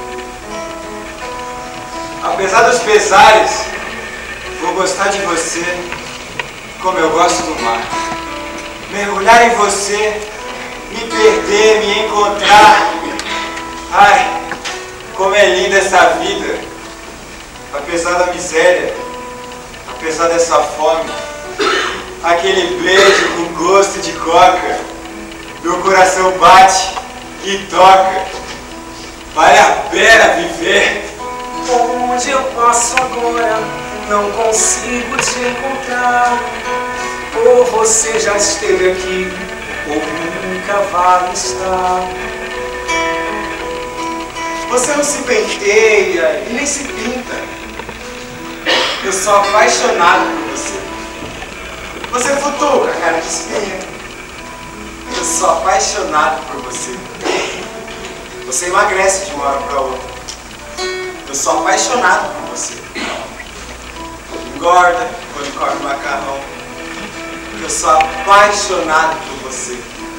Apesar dos pesares, vou gostar de você como eu gosto do mar. Mergulhar em você, me perder, me encontrar. Ai, como é linda essa vida. Apesar da miséria, apesar dessa fome, aquele beijo com gosto de coca, meu coração bate e toca. Vale a pena viver. Onde eu passo agora, não consigo te encontrar. Ou você já esteve aqui, ou nunca vai estar. Você não se penteia e nem se pinta. Eu sou apaixonado por você. Você futuca, cara de espinha. Eu sou apaixonado por você. Você emagrece de uma hora para outra. Eu sou apaixonado por você. Engorda quando come macarrão. Eu sou apaixonado por você.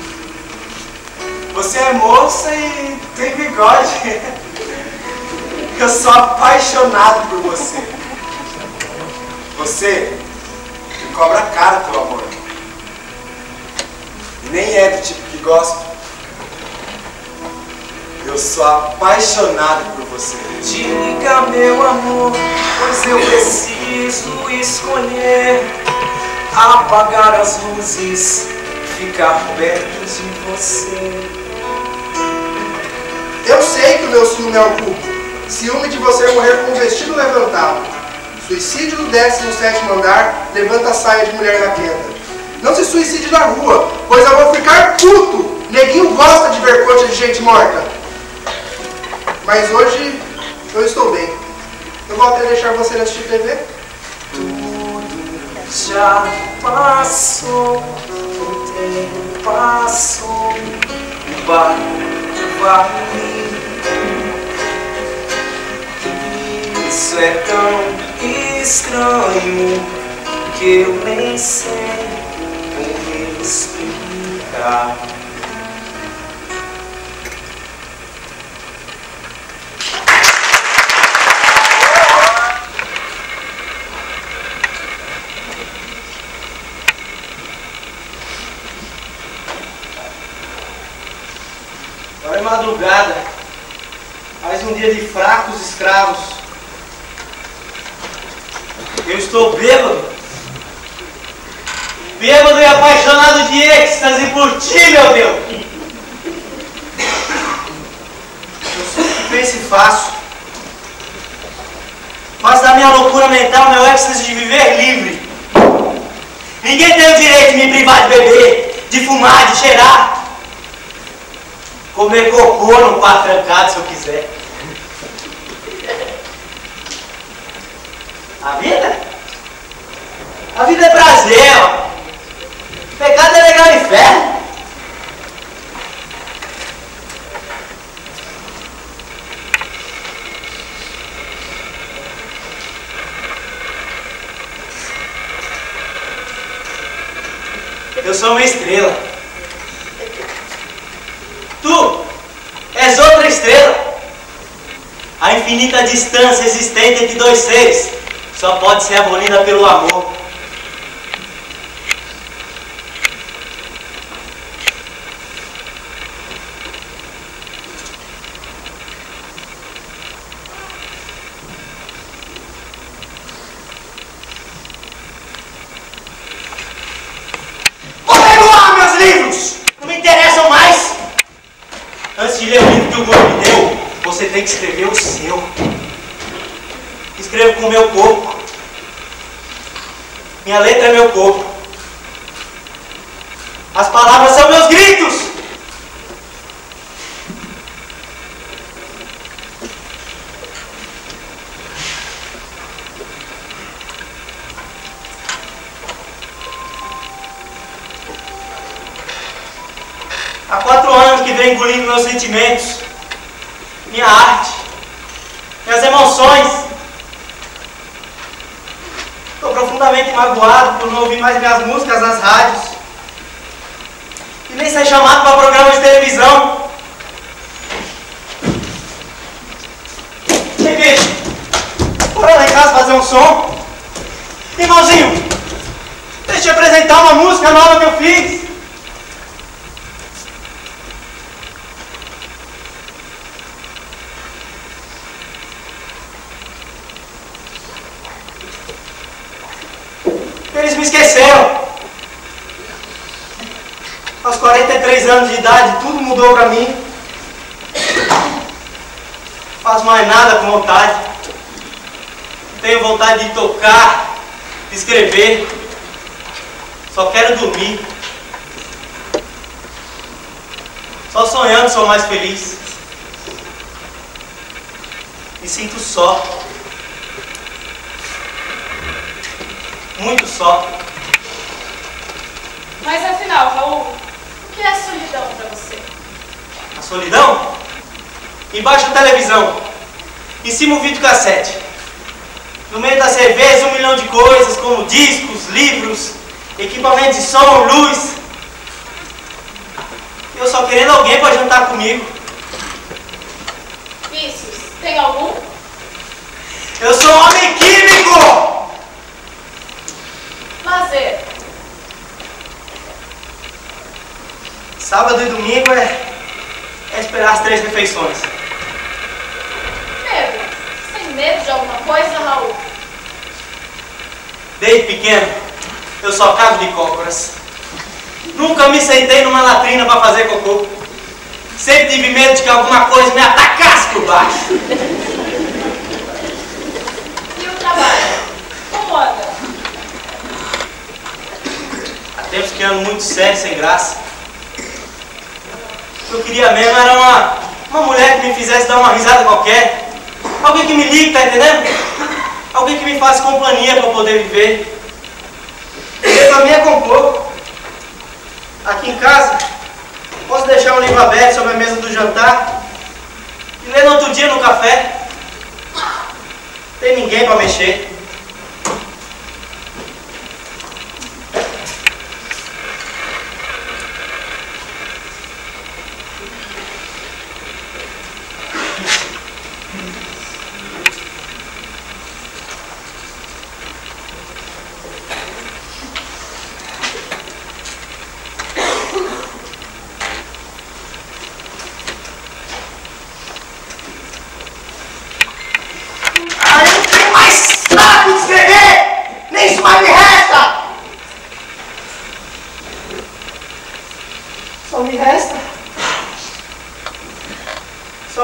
Você é moça e tem bigode. Eu sou apaixonado por você. Você me cobra caro pelo amor. Nem é do tipo que gosto. Eu sou apaixonado por você. Diga, meu amor, pois eu preciso escolher. Apagar as luzes, ficar perto de você. Eu sei que o meu ciúme é o culpo. Ciúme de você morrer com o vestido levantado. Suicídio do décimo sétimo andar, levanta a saia de mulher na queda. Não se suicide na rua, pois eu vou ficar puto. Neguinho gosta de ver coxa de gente morta. Mas hoje eu estou bem. Eu vou até deixar você assistir T V. Tudo já passou, o tempo passou, o barco vai. Isso é tão estranho que eu nem sei como explicar. madrugada. Mais um dia de fracos escravos. Eu estou bêbado. Bêbado e apaixonado de êxtase por ti, meu Deus. Eu sou o que penso e faço. Faço da minha loucura mental meu êxtase de viver livre. Ninguém tem o direito de me privar de beber, de fumar, de cheirar. Comer cocô no quarto trancado se eu quiser. A vida? A vida é prazer, ó. Pecado é legal no inferno. Eu sou uma estrela. Tu és outra estrela. A infinita distância existente entre dois seres só pode ser abolida pelo amor. Antes de ler o livro que o mundo me deu, você tem que escrever o seu. Escrevo com o meu corpo. Minha letra é meu corpo. As palavras são meus gritos. Há quatro anos que venho engolindo meus sentimentos, minha arte, minhas emoções. Estou profundamente magoado por não ouvir mais minhas músicas nas rádios. E nem ser chamado para programas de televisão. Cheguei. Bora lá em casa fazer um som. Irmãozinho, deixa eu apresentar uma música nova que eu fiz. Eles me esqueceram. Aos quarenta e três anos de idade, tudo mudou pra mim. Não faço mais nada com vontade. Tenho vontade de tocar, de escrever. Só quero dormir. Só sonhando sou mais feliz. Me sinto só. Muito só. Mas afinal, Raul, o que é solidão pra você? A solidão? Embaixo da televisão. Em cima o videocassete. No meio da cerveja um milhão de coisas, como discos, livros, equipamento de som, luz. Eu só querendo alguém para jantar comigo. Vícios, tem algum? Eu sou um homem químico! Lazer. Sábado e domingo é, é esperar as três refeições. Medo. Sem medo de alguma coisa, Raul? Desde pequeno, eu só cago de cócoras. Nunca me sentei numa latrina para fazer cocô. Sempre tive medo de que alguma coisa me atacasse por baixo. E o trabalho? Como anda? Há tempos que ando muito sério, sem graça. O que eu queria mesmo era uma, uma mulher que me fizesse dar uma risada qualquer. Alguém que me ligue, tá entendendo? Alguém que me faça companhia para poder viver. Viver pra mim é com pouco. Aqui em casa, posso deixar um livro aberto sobre a mesa do jantar e ler no outro dia no café. Não tem ninguém para mexer.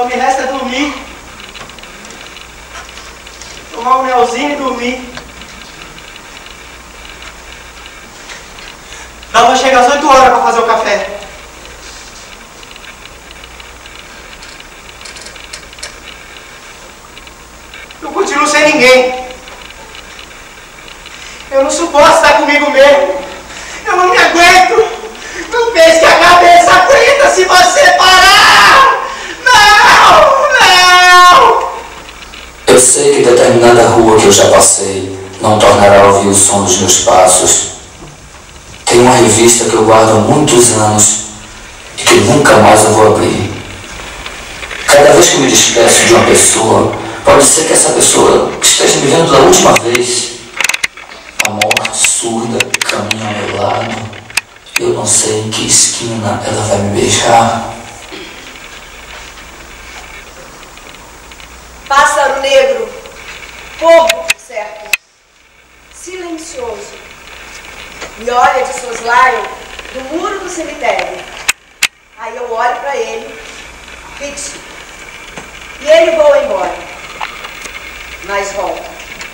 Só me resta dormir. Tomar um melzinho e dormir. Dá pra chegar às oito horas pra fazer o café. Eu continuo sem ninguém. Eu não suporto estar comigo mesmo. Eu não me aguento. Não pense que a cabeça aguenta se você parar. Não, não. Eu sei que determinada rua que eu já passei não tornará a ouvir o som dos meus passos. Tem uma revista que eu guardo há muitos anos e que nunca mais eu vou abrir. Cada vez que eu me despeço de uma pessoa, pode ser que essa pessoa esteja me vendo da última vez. A morte surda caminha ao meu lado. Eu não sei em que esquina ela vai me beijar. Pássaro negro, povo certo, silencioso, me olha de soslaio do muro do cemitério. Aí eu olho para ele, fixo, e ele voa embora, mas volta.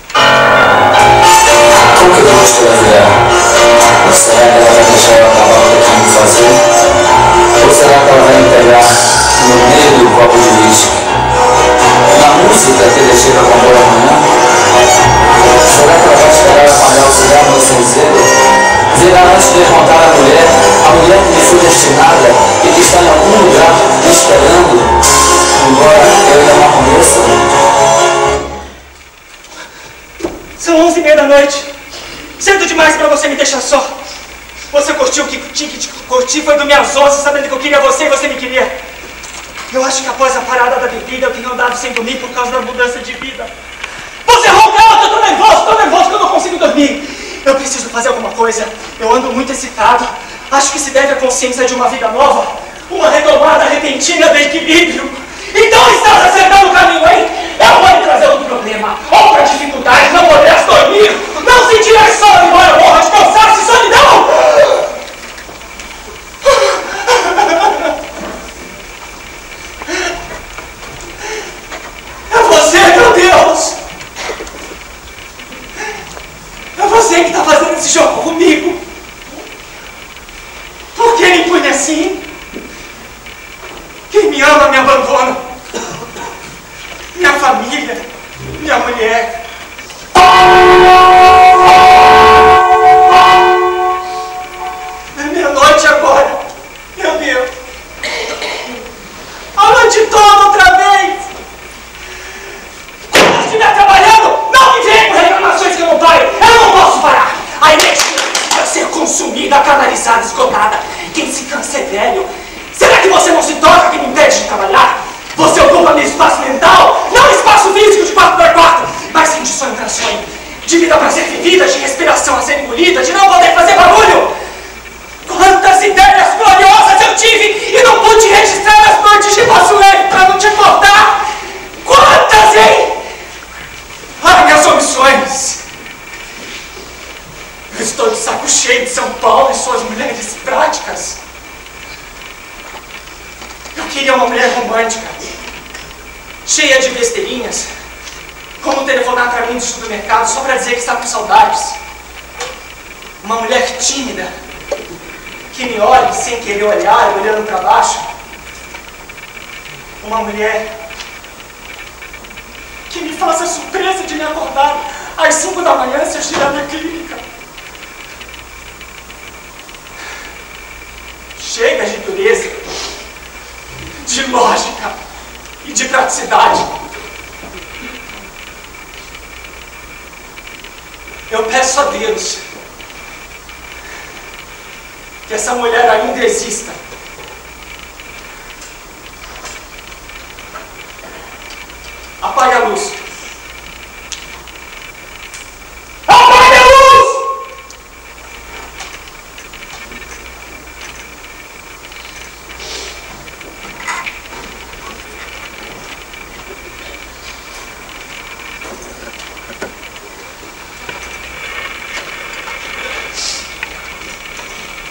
Como que eu vou escrever? Será que ela vai deixar eu acabar o que eu tenho que fazer? Ou será que ela vai me pegar no meio do copo de uísque? Na música que eu deixei para compor amanhã? Será que ela vai esperar eu apagar o cigarro no cinzeiro? Virá antes de encontrar a mulher, a mulher que me foi destinada e que está em algum lugar me esperando, embora eu ainda não conheça? São onze e meia da noite. Cedo demais para você me deixar só. Você curtiu o que tinha que curtir, foi dormir às onze, sabendo que eu queria você e você me queria. Eu acho que após a parada da bebida eu tenho andado sem dormir por causa da mudança de vida. Você ronca alto, eu tô nervoso, tô nervoso que eu não consigo dormir. Eu preciso fazer alguma coisa. Eu ando muito excitado. Acho que se deve à consciência de uma vida nova. Uma retomada repentina do equilíbrio. Então estás acertando o caminho, hein? Eu vou lhe trazer outro problema. Outra dificuldade, não poderás dormir. Não sentirás sono, embora eu morra de cansaço e solidão. É você, meu Deus! É você que está fazendo esse jogo comigo! Por que me punha assim? Quem me ama me abandona. Minha família, minha mulher. É meia-noite agora. Meu Deus. A noite toda outra vez. Quando eu estiver trabalhando, não me venha com reclamações que eu não paro. Eu não posso parar. A energia vai ser consumida, canalizada, esgotada. Quem se cansa é velho. Será que você não se toca que me impede de trabalhar? Você ocupa meu espaço mental, não espaço físico de quatro por quatro, mas sim de sonho para sonho, de vida para ser vivida, de respiração a ser engolida, de não poder fazer barulho. Quantas ideias gloriosas eu tive e não pude registrar as noites de passo leve para não te cortar. Quantas, hein? Ai, minhas omissões. Eu estou de saco cheio de São Paulo e suas mulheres práticas. Eu queria uma mulher romântica, cheia de besteirinhas, como telefonar para mim do supermercado só para dizer que está com saudades. Uma mulher tímida, que me olhe sem querer olhar, olhando para baixo. Uma mulher que me faça a surpresa de me acordar às cinco da manhã se eu estiver na clínica. Chega de dureza, de lógica e de praticidade. Eu peço a Deus que essa mulher ainda exista. Apague a luz. Apague a luz!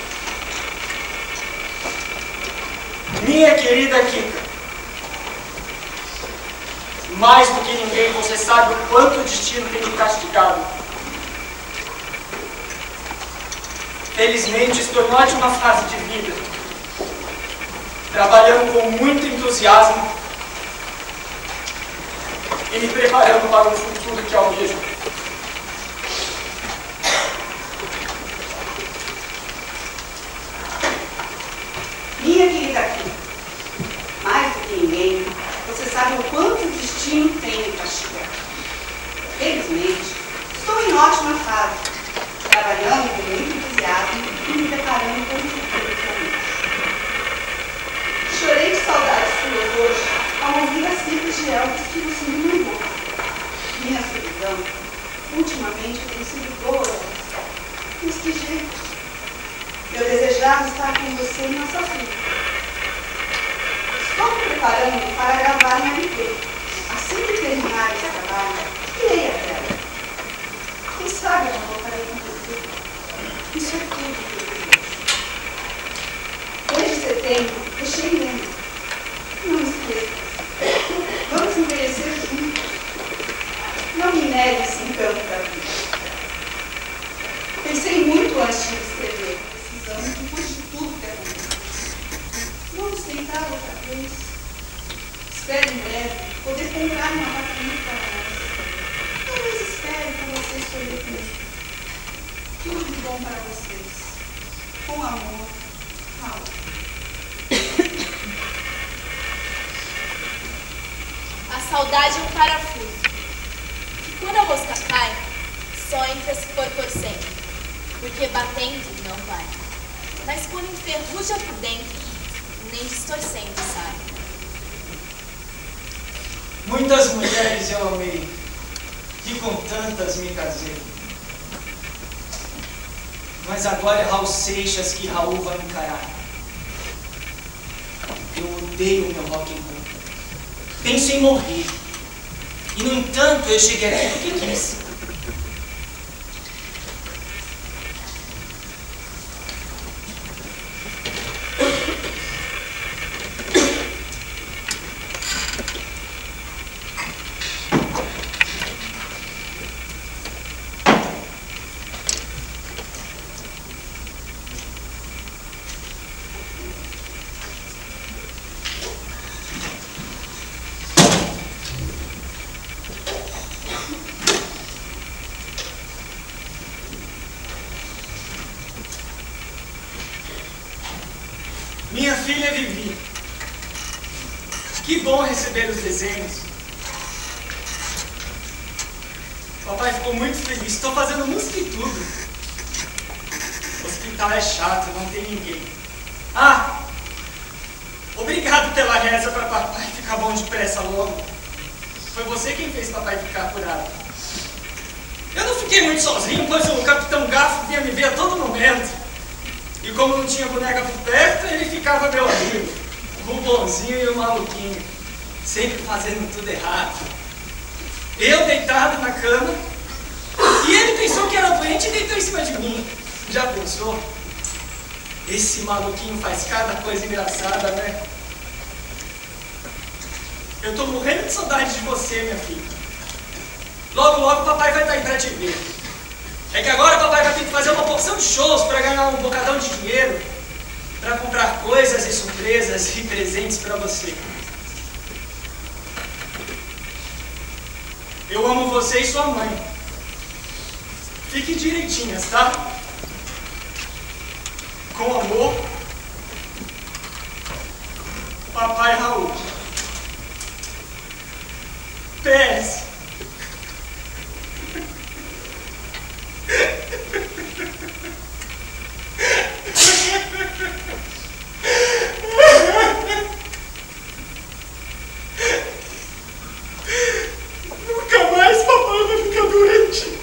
Minha querida Kika, Mais do que ninguém, você sabe o quanto o destino tem me castigado. Felizmente, estou em ótima fase de vida, trabalhando com muito entusiasmo e me preparando para um futuro que almejo. Minha querida aqui, mais do que ninguém, você sabe o quanto o destino tem me castigado. Felizmente, estou em ótima fase, trabalhando com muito entusiasmo e me preparando para um futuro que almejo. Chorei de saudades suas hoje ao ouvir as letras de Elvis que você me mandou. Minha solidão, ultimamente, tem sido dolorosa. Mas que jeito? Eu desejava estar com você em nossa vida. Estou me preparando para gravar uma M P. Assim que terminar esse trabalho, irei até ela. Quem sabe eu não voltarei com você. Isso é tudo que eu desejo. Desde setembro, deixei lendo. Não esqueça. Vamos envelhecer juntos. Não me negue esse encanto da vida. Pensei muito antes de escrever. Depois de tudo que aconteceu. Vamos tentar outra vez. Espero em breve poder comprar um apartamento para nós. Talvez espere para você escolher comigo. Tudo de bom para vocês. Com amor, Raul. A saudade é um parafuso. Quando a mosca cai, só entra se for torcendo. Porque batendo não vai. Mas quando enferruja por dentro, nem distorcendo sai. Muitas mulheres eu amei, e com tantas me casei. Mas agora é Raul Seixas que Raul vai encarar. Eu odeio meu rock and roll. Penso em morrer. E no entanto eu cheguei aqui porque quis. Minha filha Vivi, que bom receber os desenhos. Papai ficou muito feliz, estou fazendo música e tudo. O hospital é chato, não tem ninguém. Ah, obrigado pela reza para papai ficar bom depressa logo. Foi você quem fez papai ficar curado. Eu não fiquei muito sozinho, pois o Capitão Garfo vinha me ver a todo momento. E como não tinha boneca por perto, ele ficava meu amigo. O bonzinho e o maluquinho. Sempre fazendo tudo errado. Eu deitado na cama. E ele pensou que era doente e deitou em cima de mim. Já pensou? Esse maluquinho faz cada coisa engraçada, né? Eu tô morrendo de saudade de você, minha filha. Logo, logo papai vai estar aí pra te ver. É que agora papai vai ter que fazer uma porção de shows para ganhar um bocadão de dinheiro, para comprar coisas e surpresas e presentes para você. Eu amo você e sua mãe. Fiquem direitinhas, tá? Com amor, Papai Raul. P S Nunca mais papai vai ficar doente.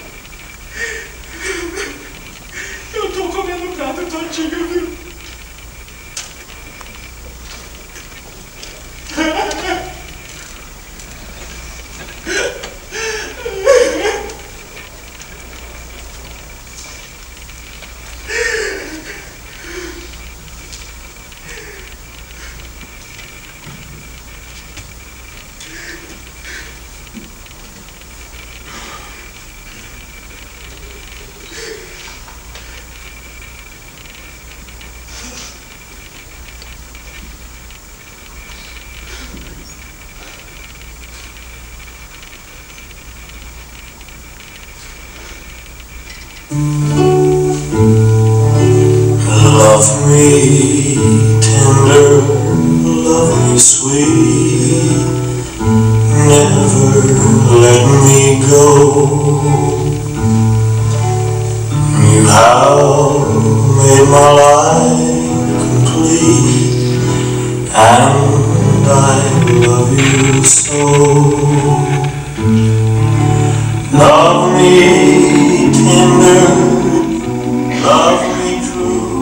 Eu tô comendo o prato todinho, viu? Love me tender, love me sweet, never let me go. You have made my life complete, and I love you so. Love me tender, love me true.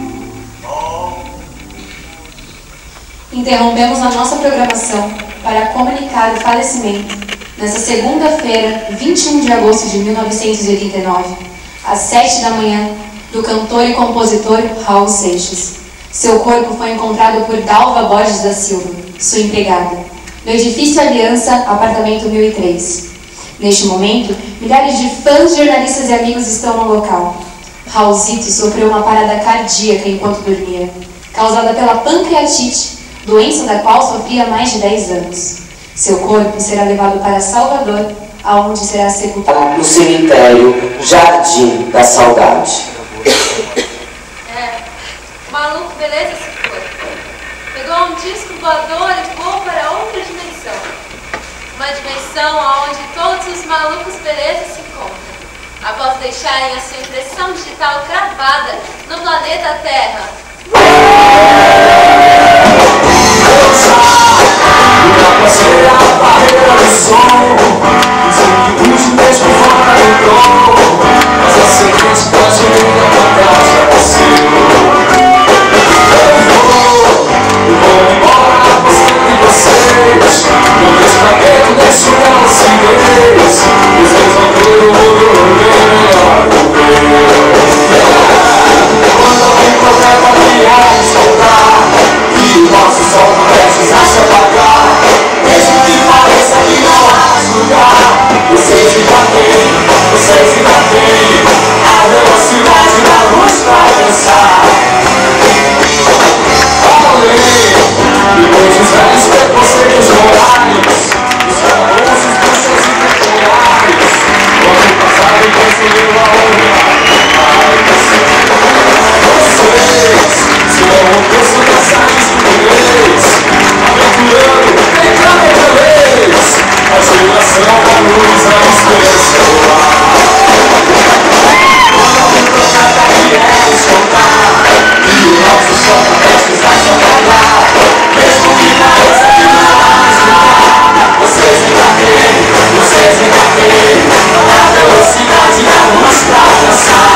Interrompemos a nossa programação para comunicar o falecimento, nesta segunda-feira, vinte e um de agosto de mil novecentos e oitenta e nove, às sete da manhã, do cantor e compositor Raul Seixas. Seu corpo foi encontrado por Dalva Borges da Silva, sua empregada, no edifício Aliança, apartamento mil e três. Neste momento, milhares de fãs, jornalistas e amigos estão no local. Raulzito sofreu uma parada cardíaca enquanto dormia, causada pela pancreatite, doença da qual sofria há mais de dez anos. Seu corpo será levado para Salvador, aonde será sepultado no cemitério Jardim da Saudade. É, maluco, beleza esse foi. Pegou um disco voador e voou para outra dimensão. Uma dimensão onde todos os malucos belezas se encontram, após deixarem a sua impressão digital cravada no planeta Terra. Ultrapassei a barreira do som, dizem que o último mês por fora entrou, mas a sequência pode nunca matar, já nasceu. Eu vou, eu vou embora, apostando em vocês, não deixo pra dentro, deixo pra vocês, vocês vão ver o mundo bem melhor do que eu. Quando alguém protesta, viagens voltar, e o nosso sol não precisa se apagar. Mesmo que pareça que não há mais lugar, vocês ainda têm, vocês ainda têm a velocidade da luz pra dançar. Além, depois dos velhos preconceitos morais, os famosos bruxos e temporários, quando o passado construiu a humanidade. Vocês serão o preço das artes do inglês, aventurando em cada vez a geração da luz à distância do ar. Quando alguém profeta vier escutar, e o nosso sol prestes a se apagar, mesmo que pareça que não há mais lugar, vocês ainda têm, vocês ainda têm a velocidade da luz pra dançar.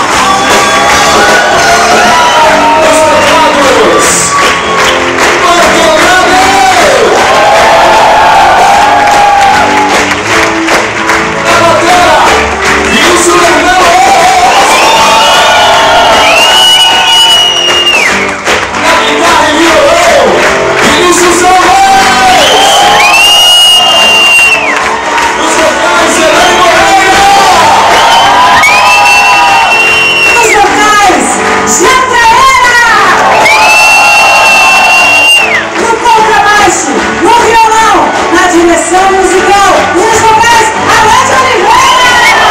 Os pecados, quando outra vez na bateria, e isso não é na guitarra e violão, e isso são os vocais Elaine Moreira, Nos vocais, Jatraera! No contrabaixo, no violão, na direção musical, e nos vocais, Alain de Oliveira!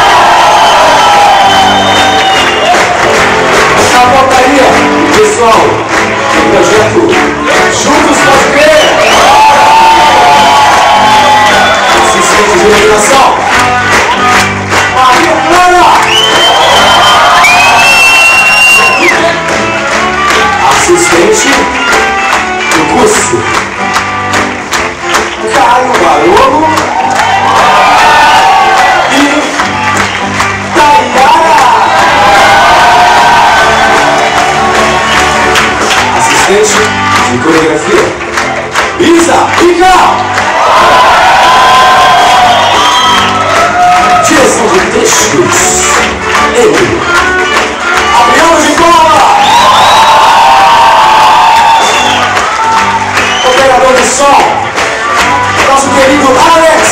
a portaria, pessoal, o projeto Juntos Pode Crer, assistente de iluminação, Maria Clara, assistente do curso, Caio Barolo e Tayara, assistente de coreografia, Isa Rica, direção de textos, ele, Adriano de Cola, operador de som, nosso querido Alex,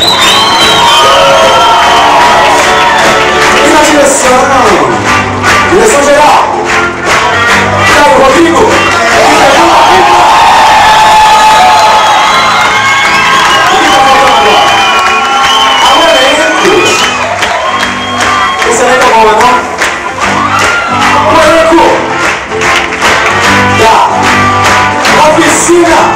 e na direção, direção geral, Caio Rodrigo, palma, não? Branco! Da oficina